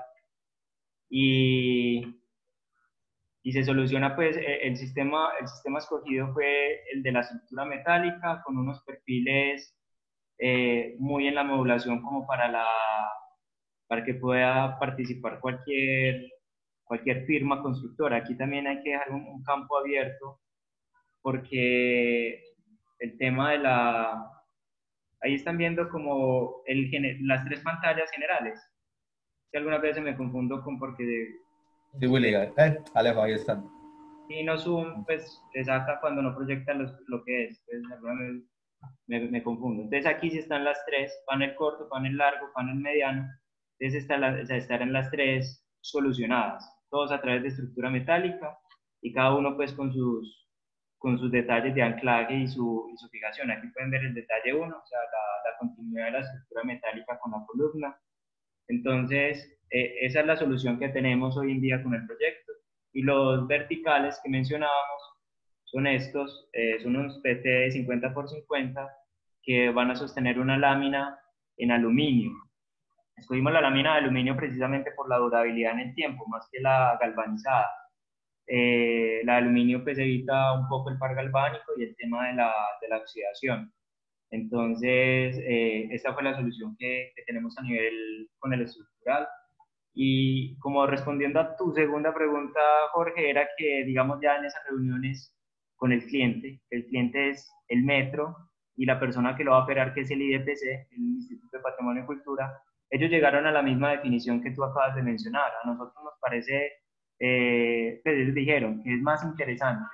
y, y se soluciona pues el sistema, el sistema escogido fue el de la estructura metálica con unos perfiles eh, muy en la modulación como para, la, para que pueda participar cualquier, cualquier firma constructora. Aquí también hay que dejar un, un campo abierto porque el tema de la... Ahí están viendo como el, las tres pantallas generales. Que algunas veces me confundo con porque... Sí, Willy, eh, Alejo, ahí están. Y no zoom, pues le saca cuando no proyecta los, lo que es. Entonces, algunas veces me, me confundo. Entonces aquí sí están las tres, panel corto, panel largo, panel mediano. Entonces está la, o sea, estarán las tres solucionadas, todos a través de estructura metálica y cada uno pues con sus, con sus detalles de anclaje y su, y su fijación. Aquí pueden ver el detalle uno, o sea, la, la continuidad de la estructura metálica con la columna. Entonces, eh, esa es la solución que tenemos hoy en día con el proyecto. Y los verticales que mencionábamos son estos, eh, son unos P T de cincuenta por cincuenta que van a sostener una lámina en aluminio. Escogimos la lámina de aluminio precisamente por la durabilidad en el tiempo, más que la galvanizada. Eh, la de aluminio pues evita un poco el par galvánico y el tema de la, de la oxidación. Entonces, eh, esta fue la solución que, que tenemos a nivel con el estructural. Y como respondiendo a tu segunda pregunta, Jorge, era que, digamos, ya en esas reuniones con el cliente. El cliente es el metro y la persona que lo va a operar, que es el I D P C, el Instituto de Patrimonio y Cultura. Ellos llegaron a la misma definición que tú acabas de mencionar. A nosotros nos parece, eh, pues ellos dijeron que es más interesante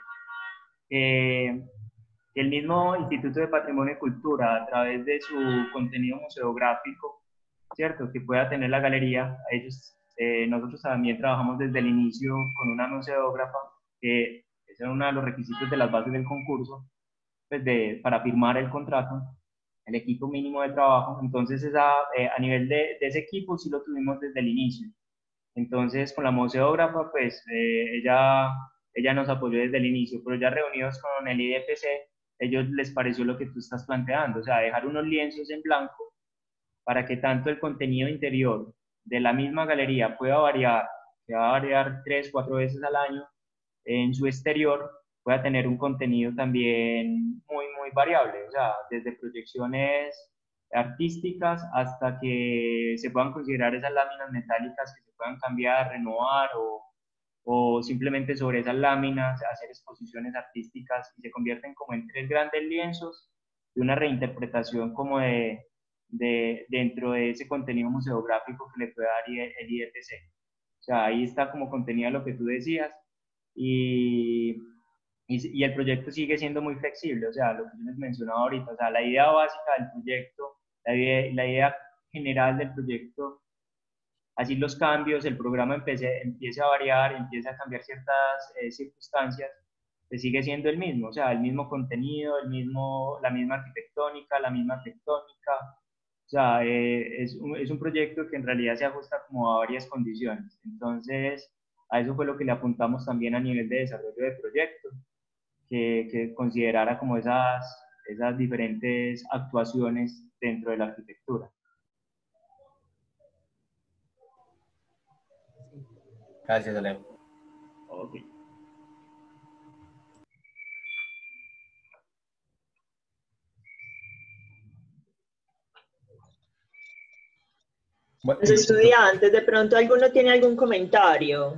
eh, que el mismo Instituto de Patrimonio y Cultura, a través de su contenido museográfico, ¿cierto?, que pueda tener la galería. Ellos, eh, nosotros también trabajamos desde el inicio con una museógrafa, que ese era uno de los requisitos de las bases del concurso, pues de, para firmar el contrato, el equipo mínimo de trabajo. Entonces, esa, eh, a nivel de, de ese equipo sí lo tuvimos desde el inicio. Entonces, con la museógrafa, pues eh, ella, ella nos apoyó desde el inicio, pero ya reunidos con el I D P C, ellos les pareció lo que tú estás planteando, o sea, dejar unos lienzos en blanco para que tanto el contenido interior de la misma galería pueda variar, que va a variar tres, cuatro veces al año, en su exterior pueda tener un contenido también muy, muy variable, o sea, desde proyecciones artísticas hasta que se puedan considerar esas láminas metálicas que se puedan cambiar, renovar o, o simplemente sobre esas láminas hacer exposiciones artísticas, y se convierten como en tres grandes lienzos y una reinterpretación como de, de dentro de ese contenido museográfico que le puede dar el I D P C. O sea, ahí está como contenido lo que tú decías. Y, y, y el proyecto sigue siendo muy flexible, o sea, lo que yo les mencionaba ahorita, o sea, la idea básica del proyecto, la idea, la idea general del proyecto, así los cambios, el programa empiece, empiece a variar, empiece a cambiar ciertas eh, circunstancias, pues sigue siendo el mismo, o sea, el mismo contenido, el mismo, la misma arquitectónica, la misma tectónica, o sea, eh, es, un, es un proyecto que en realidad se ajusta como a varias condiciones. Entonces, a eso fue lo que le apuntamos también a nivel de desarrollo de proyecto, que, que considerara como esas, esas diferentes actuaciones dentro de la arquitectura. Gracias, Alejo. Ok. Bueno, los estudiantes, ¿de pronto alguno tiene algún comentario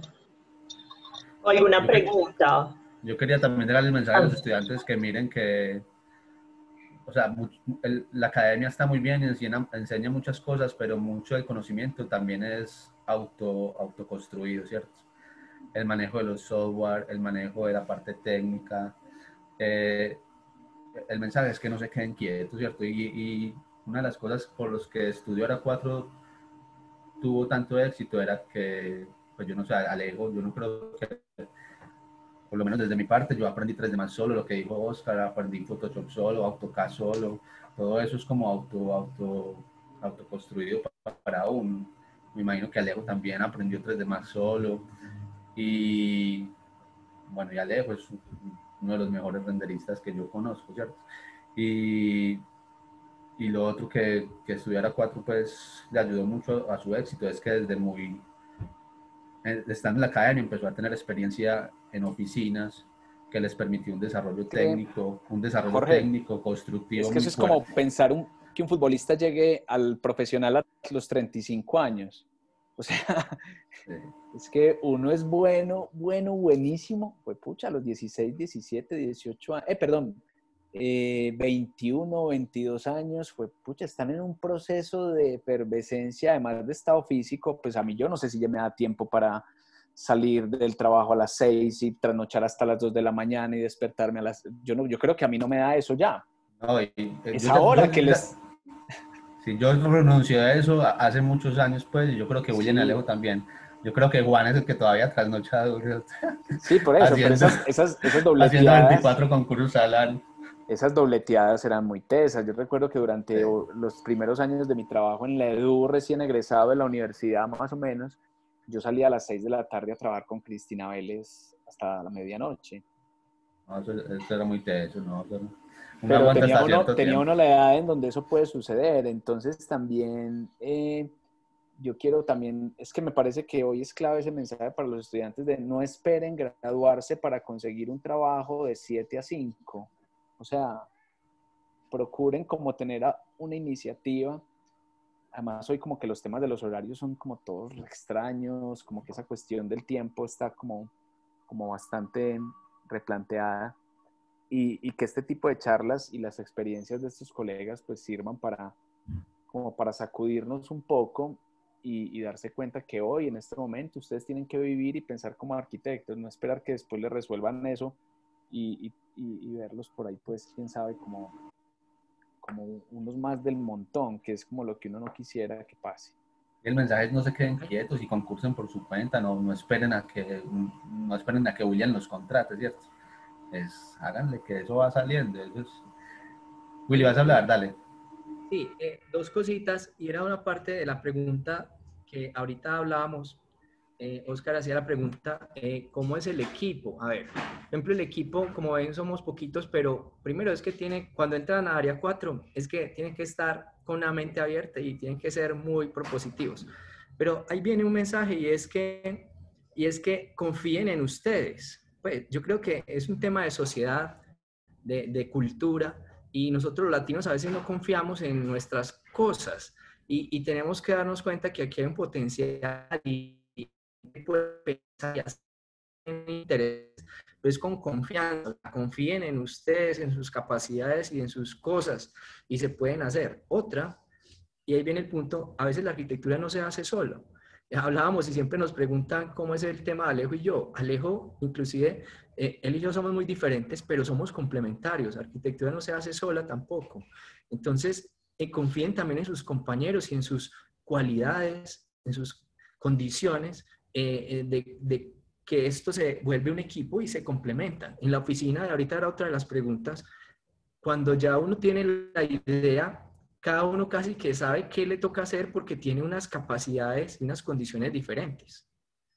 o alguna yo pregunta? Quería, yo quería también darle el mensaje a los estudiantes que miren que, o sea, el, la academia está muy bien y enseña, enseña muchas cosas, pero mucho del conocimiento también es auto, autoconstruido, ¿cierto? El manejo de los software, el manejo de la parte técnica. Eh, el mensaje es que no se queden quietos, ¿cierto? Y, y una de las cosas por las que Estudio Ara cuatro tuvo tanto éxito era que, pues yo no sé, Alejo, yo no creo que, por lo menos desde mi parte, yo aprendí tres D Max solo, lo que dijo Oscar, aprendí Photoshop solo, AutoCAD solo, todo eso es como auto, auto, autoconstruido para uno. Me imagino que Alejo también aprendió tres D Max solo, y bueno, y Alejo es uno de los mejores renderistas que yo conozco, ¿cierto? Y, y lo otro que, que Estudiar a cuatro pues le ayudó mucho a su éxito es que desde muy, estando en la academia empezó a tener experiencia en oficinas que les permitió un desarrollo técnico, un desarrollo Jorge, técnico, constructivo es que muy eso es fuerte. como pensar un, que un futbolista llegue al profesional a los treinta y cinco años. O sea, sí. Es que uno es bueno, bueno, buenísimo, pues pucha, a los dieciséis, diecisiete, dieciocho años, eh, perdón, eh, veintiuno, veintidós años, pues pucha, están en un proceso de efervescencia, además de estado físico, pues a mí yo no sé si ya me da tiempo para salir del trabajo a las seis y trasnochar hasta las dos de la mañana y despertarme a las... Yo, no, yo creo que a mí no me da eso ya. No, y, eh, es yo ahora ya, yo, que ya, les... Sí, yo renuncié a eso hace muchos años, pues, y yo creo que William sí. Alejo también. Yo creo que Juan es el que todavía trasnocha. Sí, por eso, haciendo, pero esas, esas, esas dobleteadas... Haciendo veinticuatro concursos al año. Esas dobleteadas eran muy tesas. Yo recuerdo que durante sí. los primeros años de mi trabajo en la EDU, recién egresado de la universidad más o menos, yo salía a las seis de la tarde a trabajar con Cristina Vélez hasta la medianoche. No, eso, eso era muy teso, ¿no? Pero, Pero tenía uno, tenía uno la edad en donde eso puede suceder. Entonces también eh, yo quiero también, es que me parece que hoy es clave ese mensaje para los estudiantes de no esperen graduarse para conseguir un trabajo de siete a cinco. O sea, procuren como tener una iniciativa. Además, hoy como que los temas de los horarios son como todos extraños, como que esa cuestión del tiempo está como, como bastante replanteada. y, y que este tipo de charlas y las experiencias de estos colegas pues sirvan para, como para sacudirnos un poco y, y darse cuenta que hoy, en este momento, ustedes tienen que vivir y pensar como arquitectos, no esperar que después les resuelvan eso y, y, y verlos por ahí, pues, quién sabe, como, como unos más del montón, que es como lo que uno no quisiera que pase. El mensaje es no se queden quietos y concursen por su cuenta, no, no esperen a que no esperen a que William los contrate, ¿cierto? Es, háganle que eso va saliendo. Eso es... Willy, ¿vas a hablar? Dale. Sí, eh, dos cositas, y era una parte de la pregunta que ahorita hablábamos. Eh, Oscar hacía la pregunta, eh, ¿cómo es el equipo? A ver, por ejemplo, el equipo, como ven, somos poquitos, pero primero es que tiene, cuando entran a área cuatro, es que tienen que estar con una mente abierta y tienen que ser muy propositivos. Pero ahí viene un mensaje y es que, y es que confíen en ustedes. Pues yo creo que es un tema de sociedad, de, de cultura, y nosotros los latinos a veces no confiamos en nuestras cosas y, y tenemos que darnos cuenta que aquí hay un potencial y puede pensar y hacer interés, pues con confianza, confíen en ustedes, en sus capacidades y en sus cosas y se pueden hacer. Otra, y ahí viene el punto, a veces la arquitectura no se hace solo. Hablábamos y siempre nos preguntan cómo es el tema de Alejo y yo. Alejo, inclusive, eh, él y yo somos muy diferentes, pero somos complementarios. Arquitectura no se hace sola tampoco. Entonces, eh, confíen también en sus compañeros y en sus cualidades, en sus condiciones eh, de, de que esto se vuelve un equipo y se complementan. En la oficina, ahorita era otra de las preguntas, cuando ya uno tiene la idea, cada uno casi que sabe qué le toca hacer porque tiene unas capacidades y unas condiciones diferentes.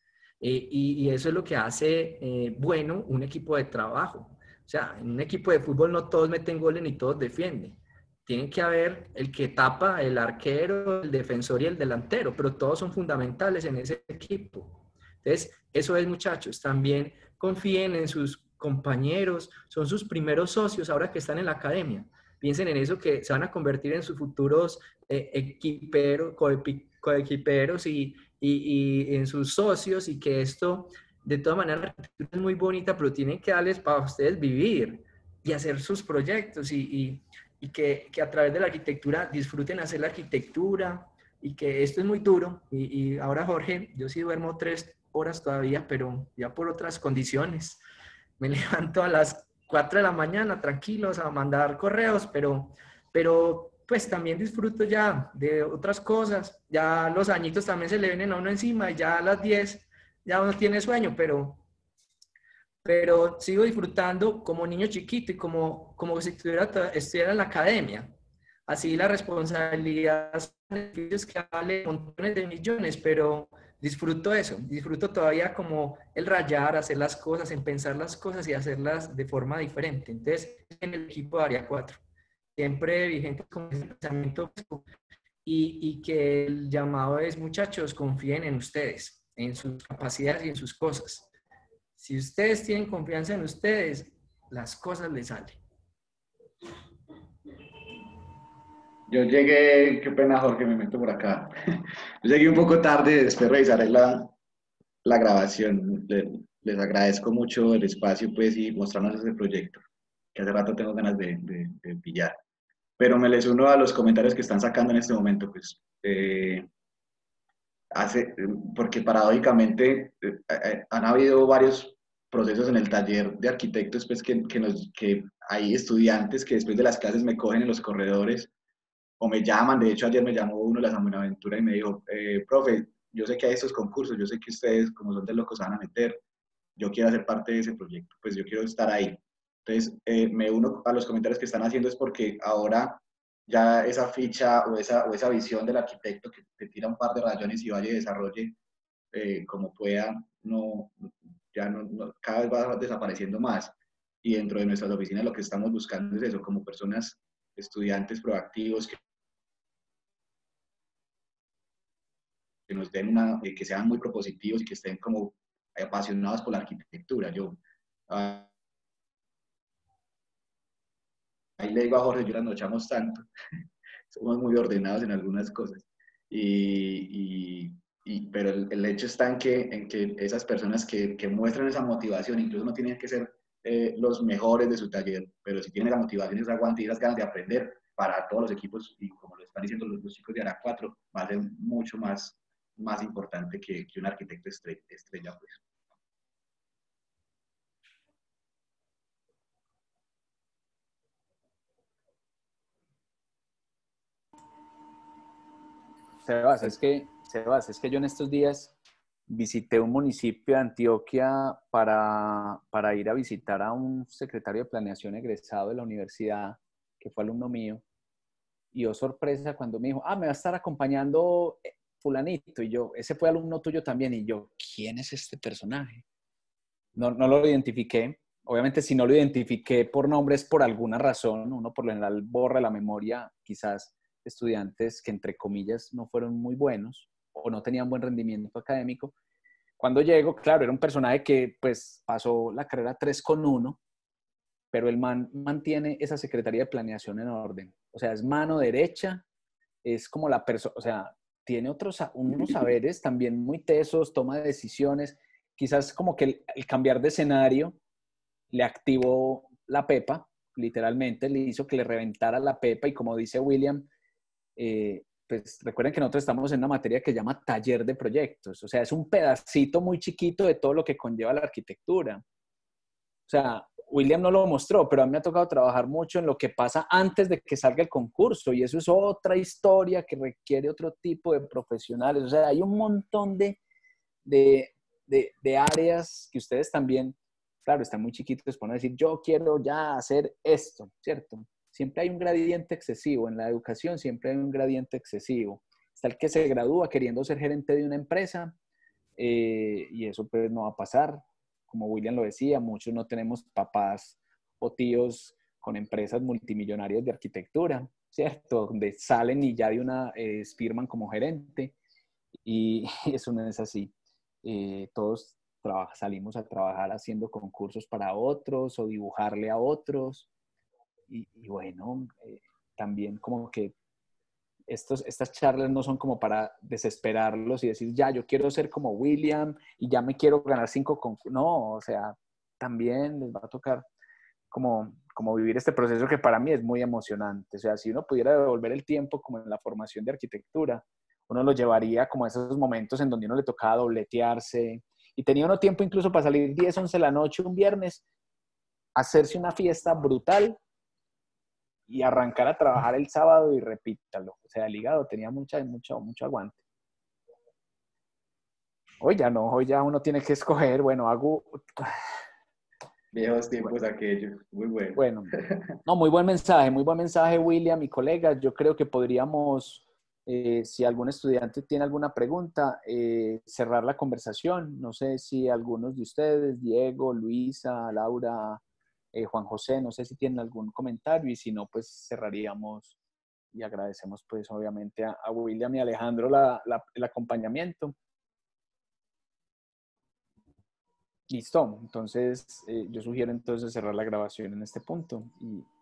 Eh, y, y eso es lo que hace eh, bueno un equipo de trabajo. O sea, en un equipo de fútbol no todos meten goles ni todos defienden. Tiene que haber el que tapa, el arquero, el defensor y el delantero, pero todos son fundamentales en ese equipo. Entonces, eso es, muchachos, también confíen en sus compañeros, son sus primeros socios ahora que están en la academia. Piensen en eso, que se van a convertir en sus futuros eh, equiperos, coequiperos y, y, y en sus socios, y que esto, de todas maneras, la arquitectura es muy bonita, pero tienen que darles para ustedes vivir y hacer sus proyectos y, y, y que, que a través de la arquitectura disfruten hacer la arquitectura y que esto es muy duro. Y, y ahora, Jorge, yo sí duermo tres horas todavía, pero ya por otras condiciones. Me levanto a las cuatro de la mañana tranquilos a mandar correos, pero, pero pues también disfruto ya de otras cosas. Ya los añitos también se le vienen a uno encima y ya a las diez ya uno tiene sueño, pero, pero sigo disfrutando como niño chiquito y como, como si estuviera, estuviera en la academia. Así la responsabilidad es que vale montones de millones, pero disfruto eso, disfruto todavía como el rayar, hacer las cosas, en pensar las cosas y hacerlas de forma diferente. Entonces, en el equipo de Área cuatro, siempre vigente con ese pensamiento y, y que el llamado es, muchachos, confíen en ustedes, en sus capacidades y en sus cosas. Si ustedes tienen confianza en ustedes, las cosas les salen. Yo llegué, qué pena Jorge, me meto por acá. Yo llegué un poco tarde, después revisaré la, la grabación. Les, les agradezco mucho el espacio pues y mostrarnos ese proyecto, que hace rato tengo ganas de, de, de pillar. Pero me les uno a los comentarios que están sacando en este momento, pues. Eh, hace, porque paradójicamente eh, eh, han habido varios procesos en el taller de arquitectos pues que, que, nos, que hay estudiantes que después de las clases me cogen en los corredores o me llaman. De hecho, ayer me llamó uno de la San Buenaventura y me dijo, eh, profe, yo sé que hay estos concursos, yo sé que ustedes, como son de locos, se van a meter, yo quiero hacer parte de ese proyecto, pues yo quiero estar ahí. Entonces, eh, me uno a los comentarios que están haciendo es porque ahora ya esa ficha o esa, o esa visión del arquitecto que te tira un par de rayones y vaya y desarrolle eh, como pueda, no, ya no, no, cada vez va desapareciendo más. Y dentro de nuestras oficinas lo que estamos buscando es eso, como personas, estudiantes proactivos, que que nos den una, que sean muy propositivos y que estén como apasionados por la arquitectura. Yo, uh, ahí le digo a Jorge, yo las nochamos tanto, somos muy ordenados en algunas cosas, y, y, y, pero el, el hecho está en que, en que esas personas que, que muestran esa motivación, incluso no tienen que ser eh, los mejores de su taller, pero si tienen esa motivación, ese aguante y esas ganas de aprender para todos los equipos, y como lo están diciendo los, los chicos de Ara cuatro, va a ser mucho más, más importante que, que un arquitecto estrella, estrella pues. Sebas, es que, Sebas, es que yo en estos días visité un municipio de Antioquia para, para ir a visitar a un secretario de planeación egresado de la universidad, que fue alumno mío. Y oh, sorpresa cuando me dijo, ah, me va a estar acompañando fulanito. Y yo, ese fue alumno tuyo también. Y yo, ¿quién es este personaje? No, no lo identifiqué. Obviamente, si no lo identifiqué por nombre es por alguna razón. Uno por lo general borra la memoria, quizás estudiantes que entre comillas no fueron muy buenos o no tenían buen rendimiento académico. Cuando llego, claro, era un personaje que pues pasó la carrera tres con uno, pero el man mantiene esa Secretaría de Planeación en orden. O sea, es mano derecha, es como la persona, o sea, tiene otros, unos saberes también muy tesos, toma de decisiones, quizás como que el, el cambiar de escenario le activó la pepa, literalmente, le hizo que le reventara la pepa y como dice William, eh, pues recuerden que nosotros estamos en una materia que se llama taller de proyectos, o sea, es un pedacito muy chiquito de todo lo que conlleva la arquitectura. O sea, William no lo mostró, pero a mí me ha tocado trabajar mucho en lo que pasa antes de que salga el concurso y eso es otra historia que requiere otro tipo de profesionales. O sea, hay un montón de, de, de, de áreas que ustedes también, claro, están muy chiquitos para no decir, yo quiero ya hacer esto, ¿cierto? Siempre hay un gradiente excesivo. En la educación siempre hay un gradiente excesivo. Está el que se gradúa queriendo ser gerente de una empresa eh, y eso pues no va a pasar. Como William lo decía, muchos no tenemos papás o tíos con empresas multimillonarias de arquitectura, ¿cierto? Donde salen y ya de una eh, firman como gerente y eso no es así. Eh, todos trabaja, salimos a trabajar haciendo concursos para otros o dibujarle a otros y, y bueno, eh, también como que estos, estas charlas no son como para desesperarlos y decir, ya, yo quiero ser como William y ya me quiero ganar cinco concursos. No, o sea, también les va a tocar como, como vivir este proceso que para mí es muy emocionante. O sea, si uno pudiera devolver el tiempo como en la formación de arquitectura, uno lo llevaría como a esos momentos en donde uno le tocaba dobletearse y tenía uno tiempo incluso para salir diez, once de la noche un viernes, hacerse una fiesta brutal y arrancar a trabajar el sábado y repítalo. O sea, el hígado tenía mucha, mucho, mucho aguante. Hoy ya no, hoy ya uno tiene que escoger, bueno, hago... Viejos tiempos bueno. Aquellos, muy bueno. Bueno, no, muy buen mensaje, muy buen mensaje, William y colegas. Yo creo que podríamos, eh, si algún estudiante tiene alguna pregunta, eh, cerrar la conversación. No sé si algunos de ustedes, Diego, Luisa, Laura, Eh, Juan José, no sé si tienen algún comentario y si no, pues cerraríamos y agradecemos pues obviamente a, a William y Alejandro la, la, el acompañamiento. Listo, entonces eh, yo sugiero entonces cerrar la grabación en este punto y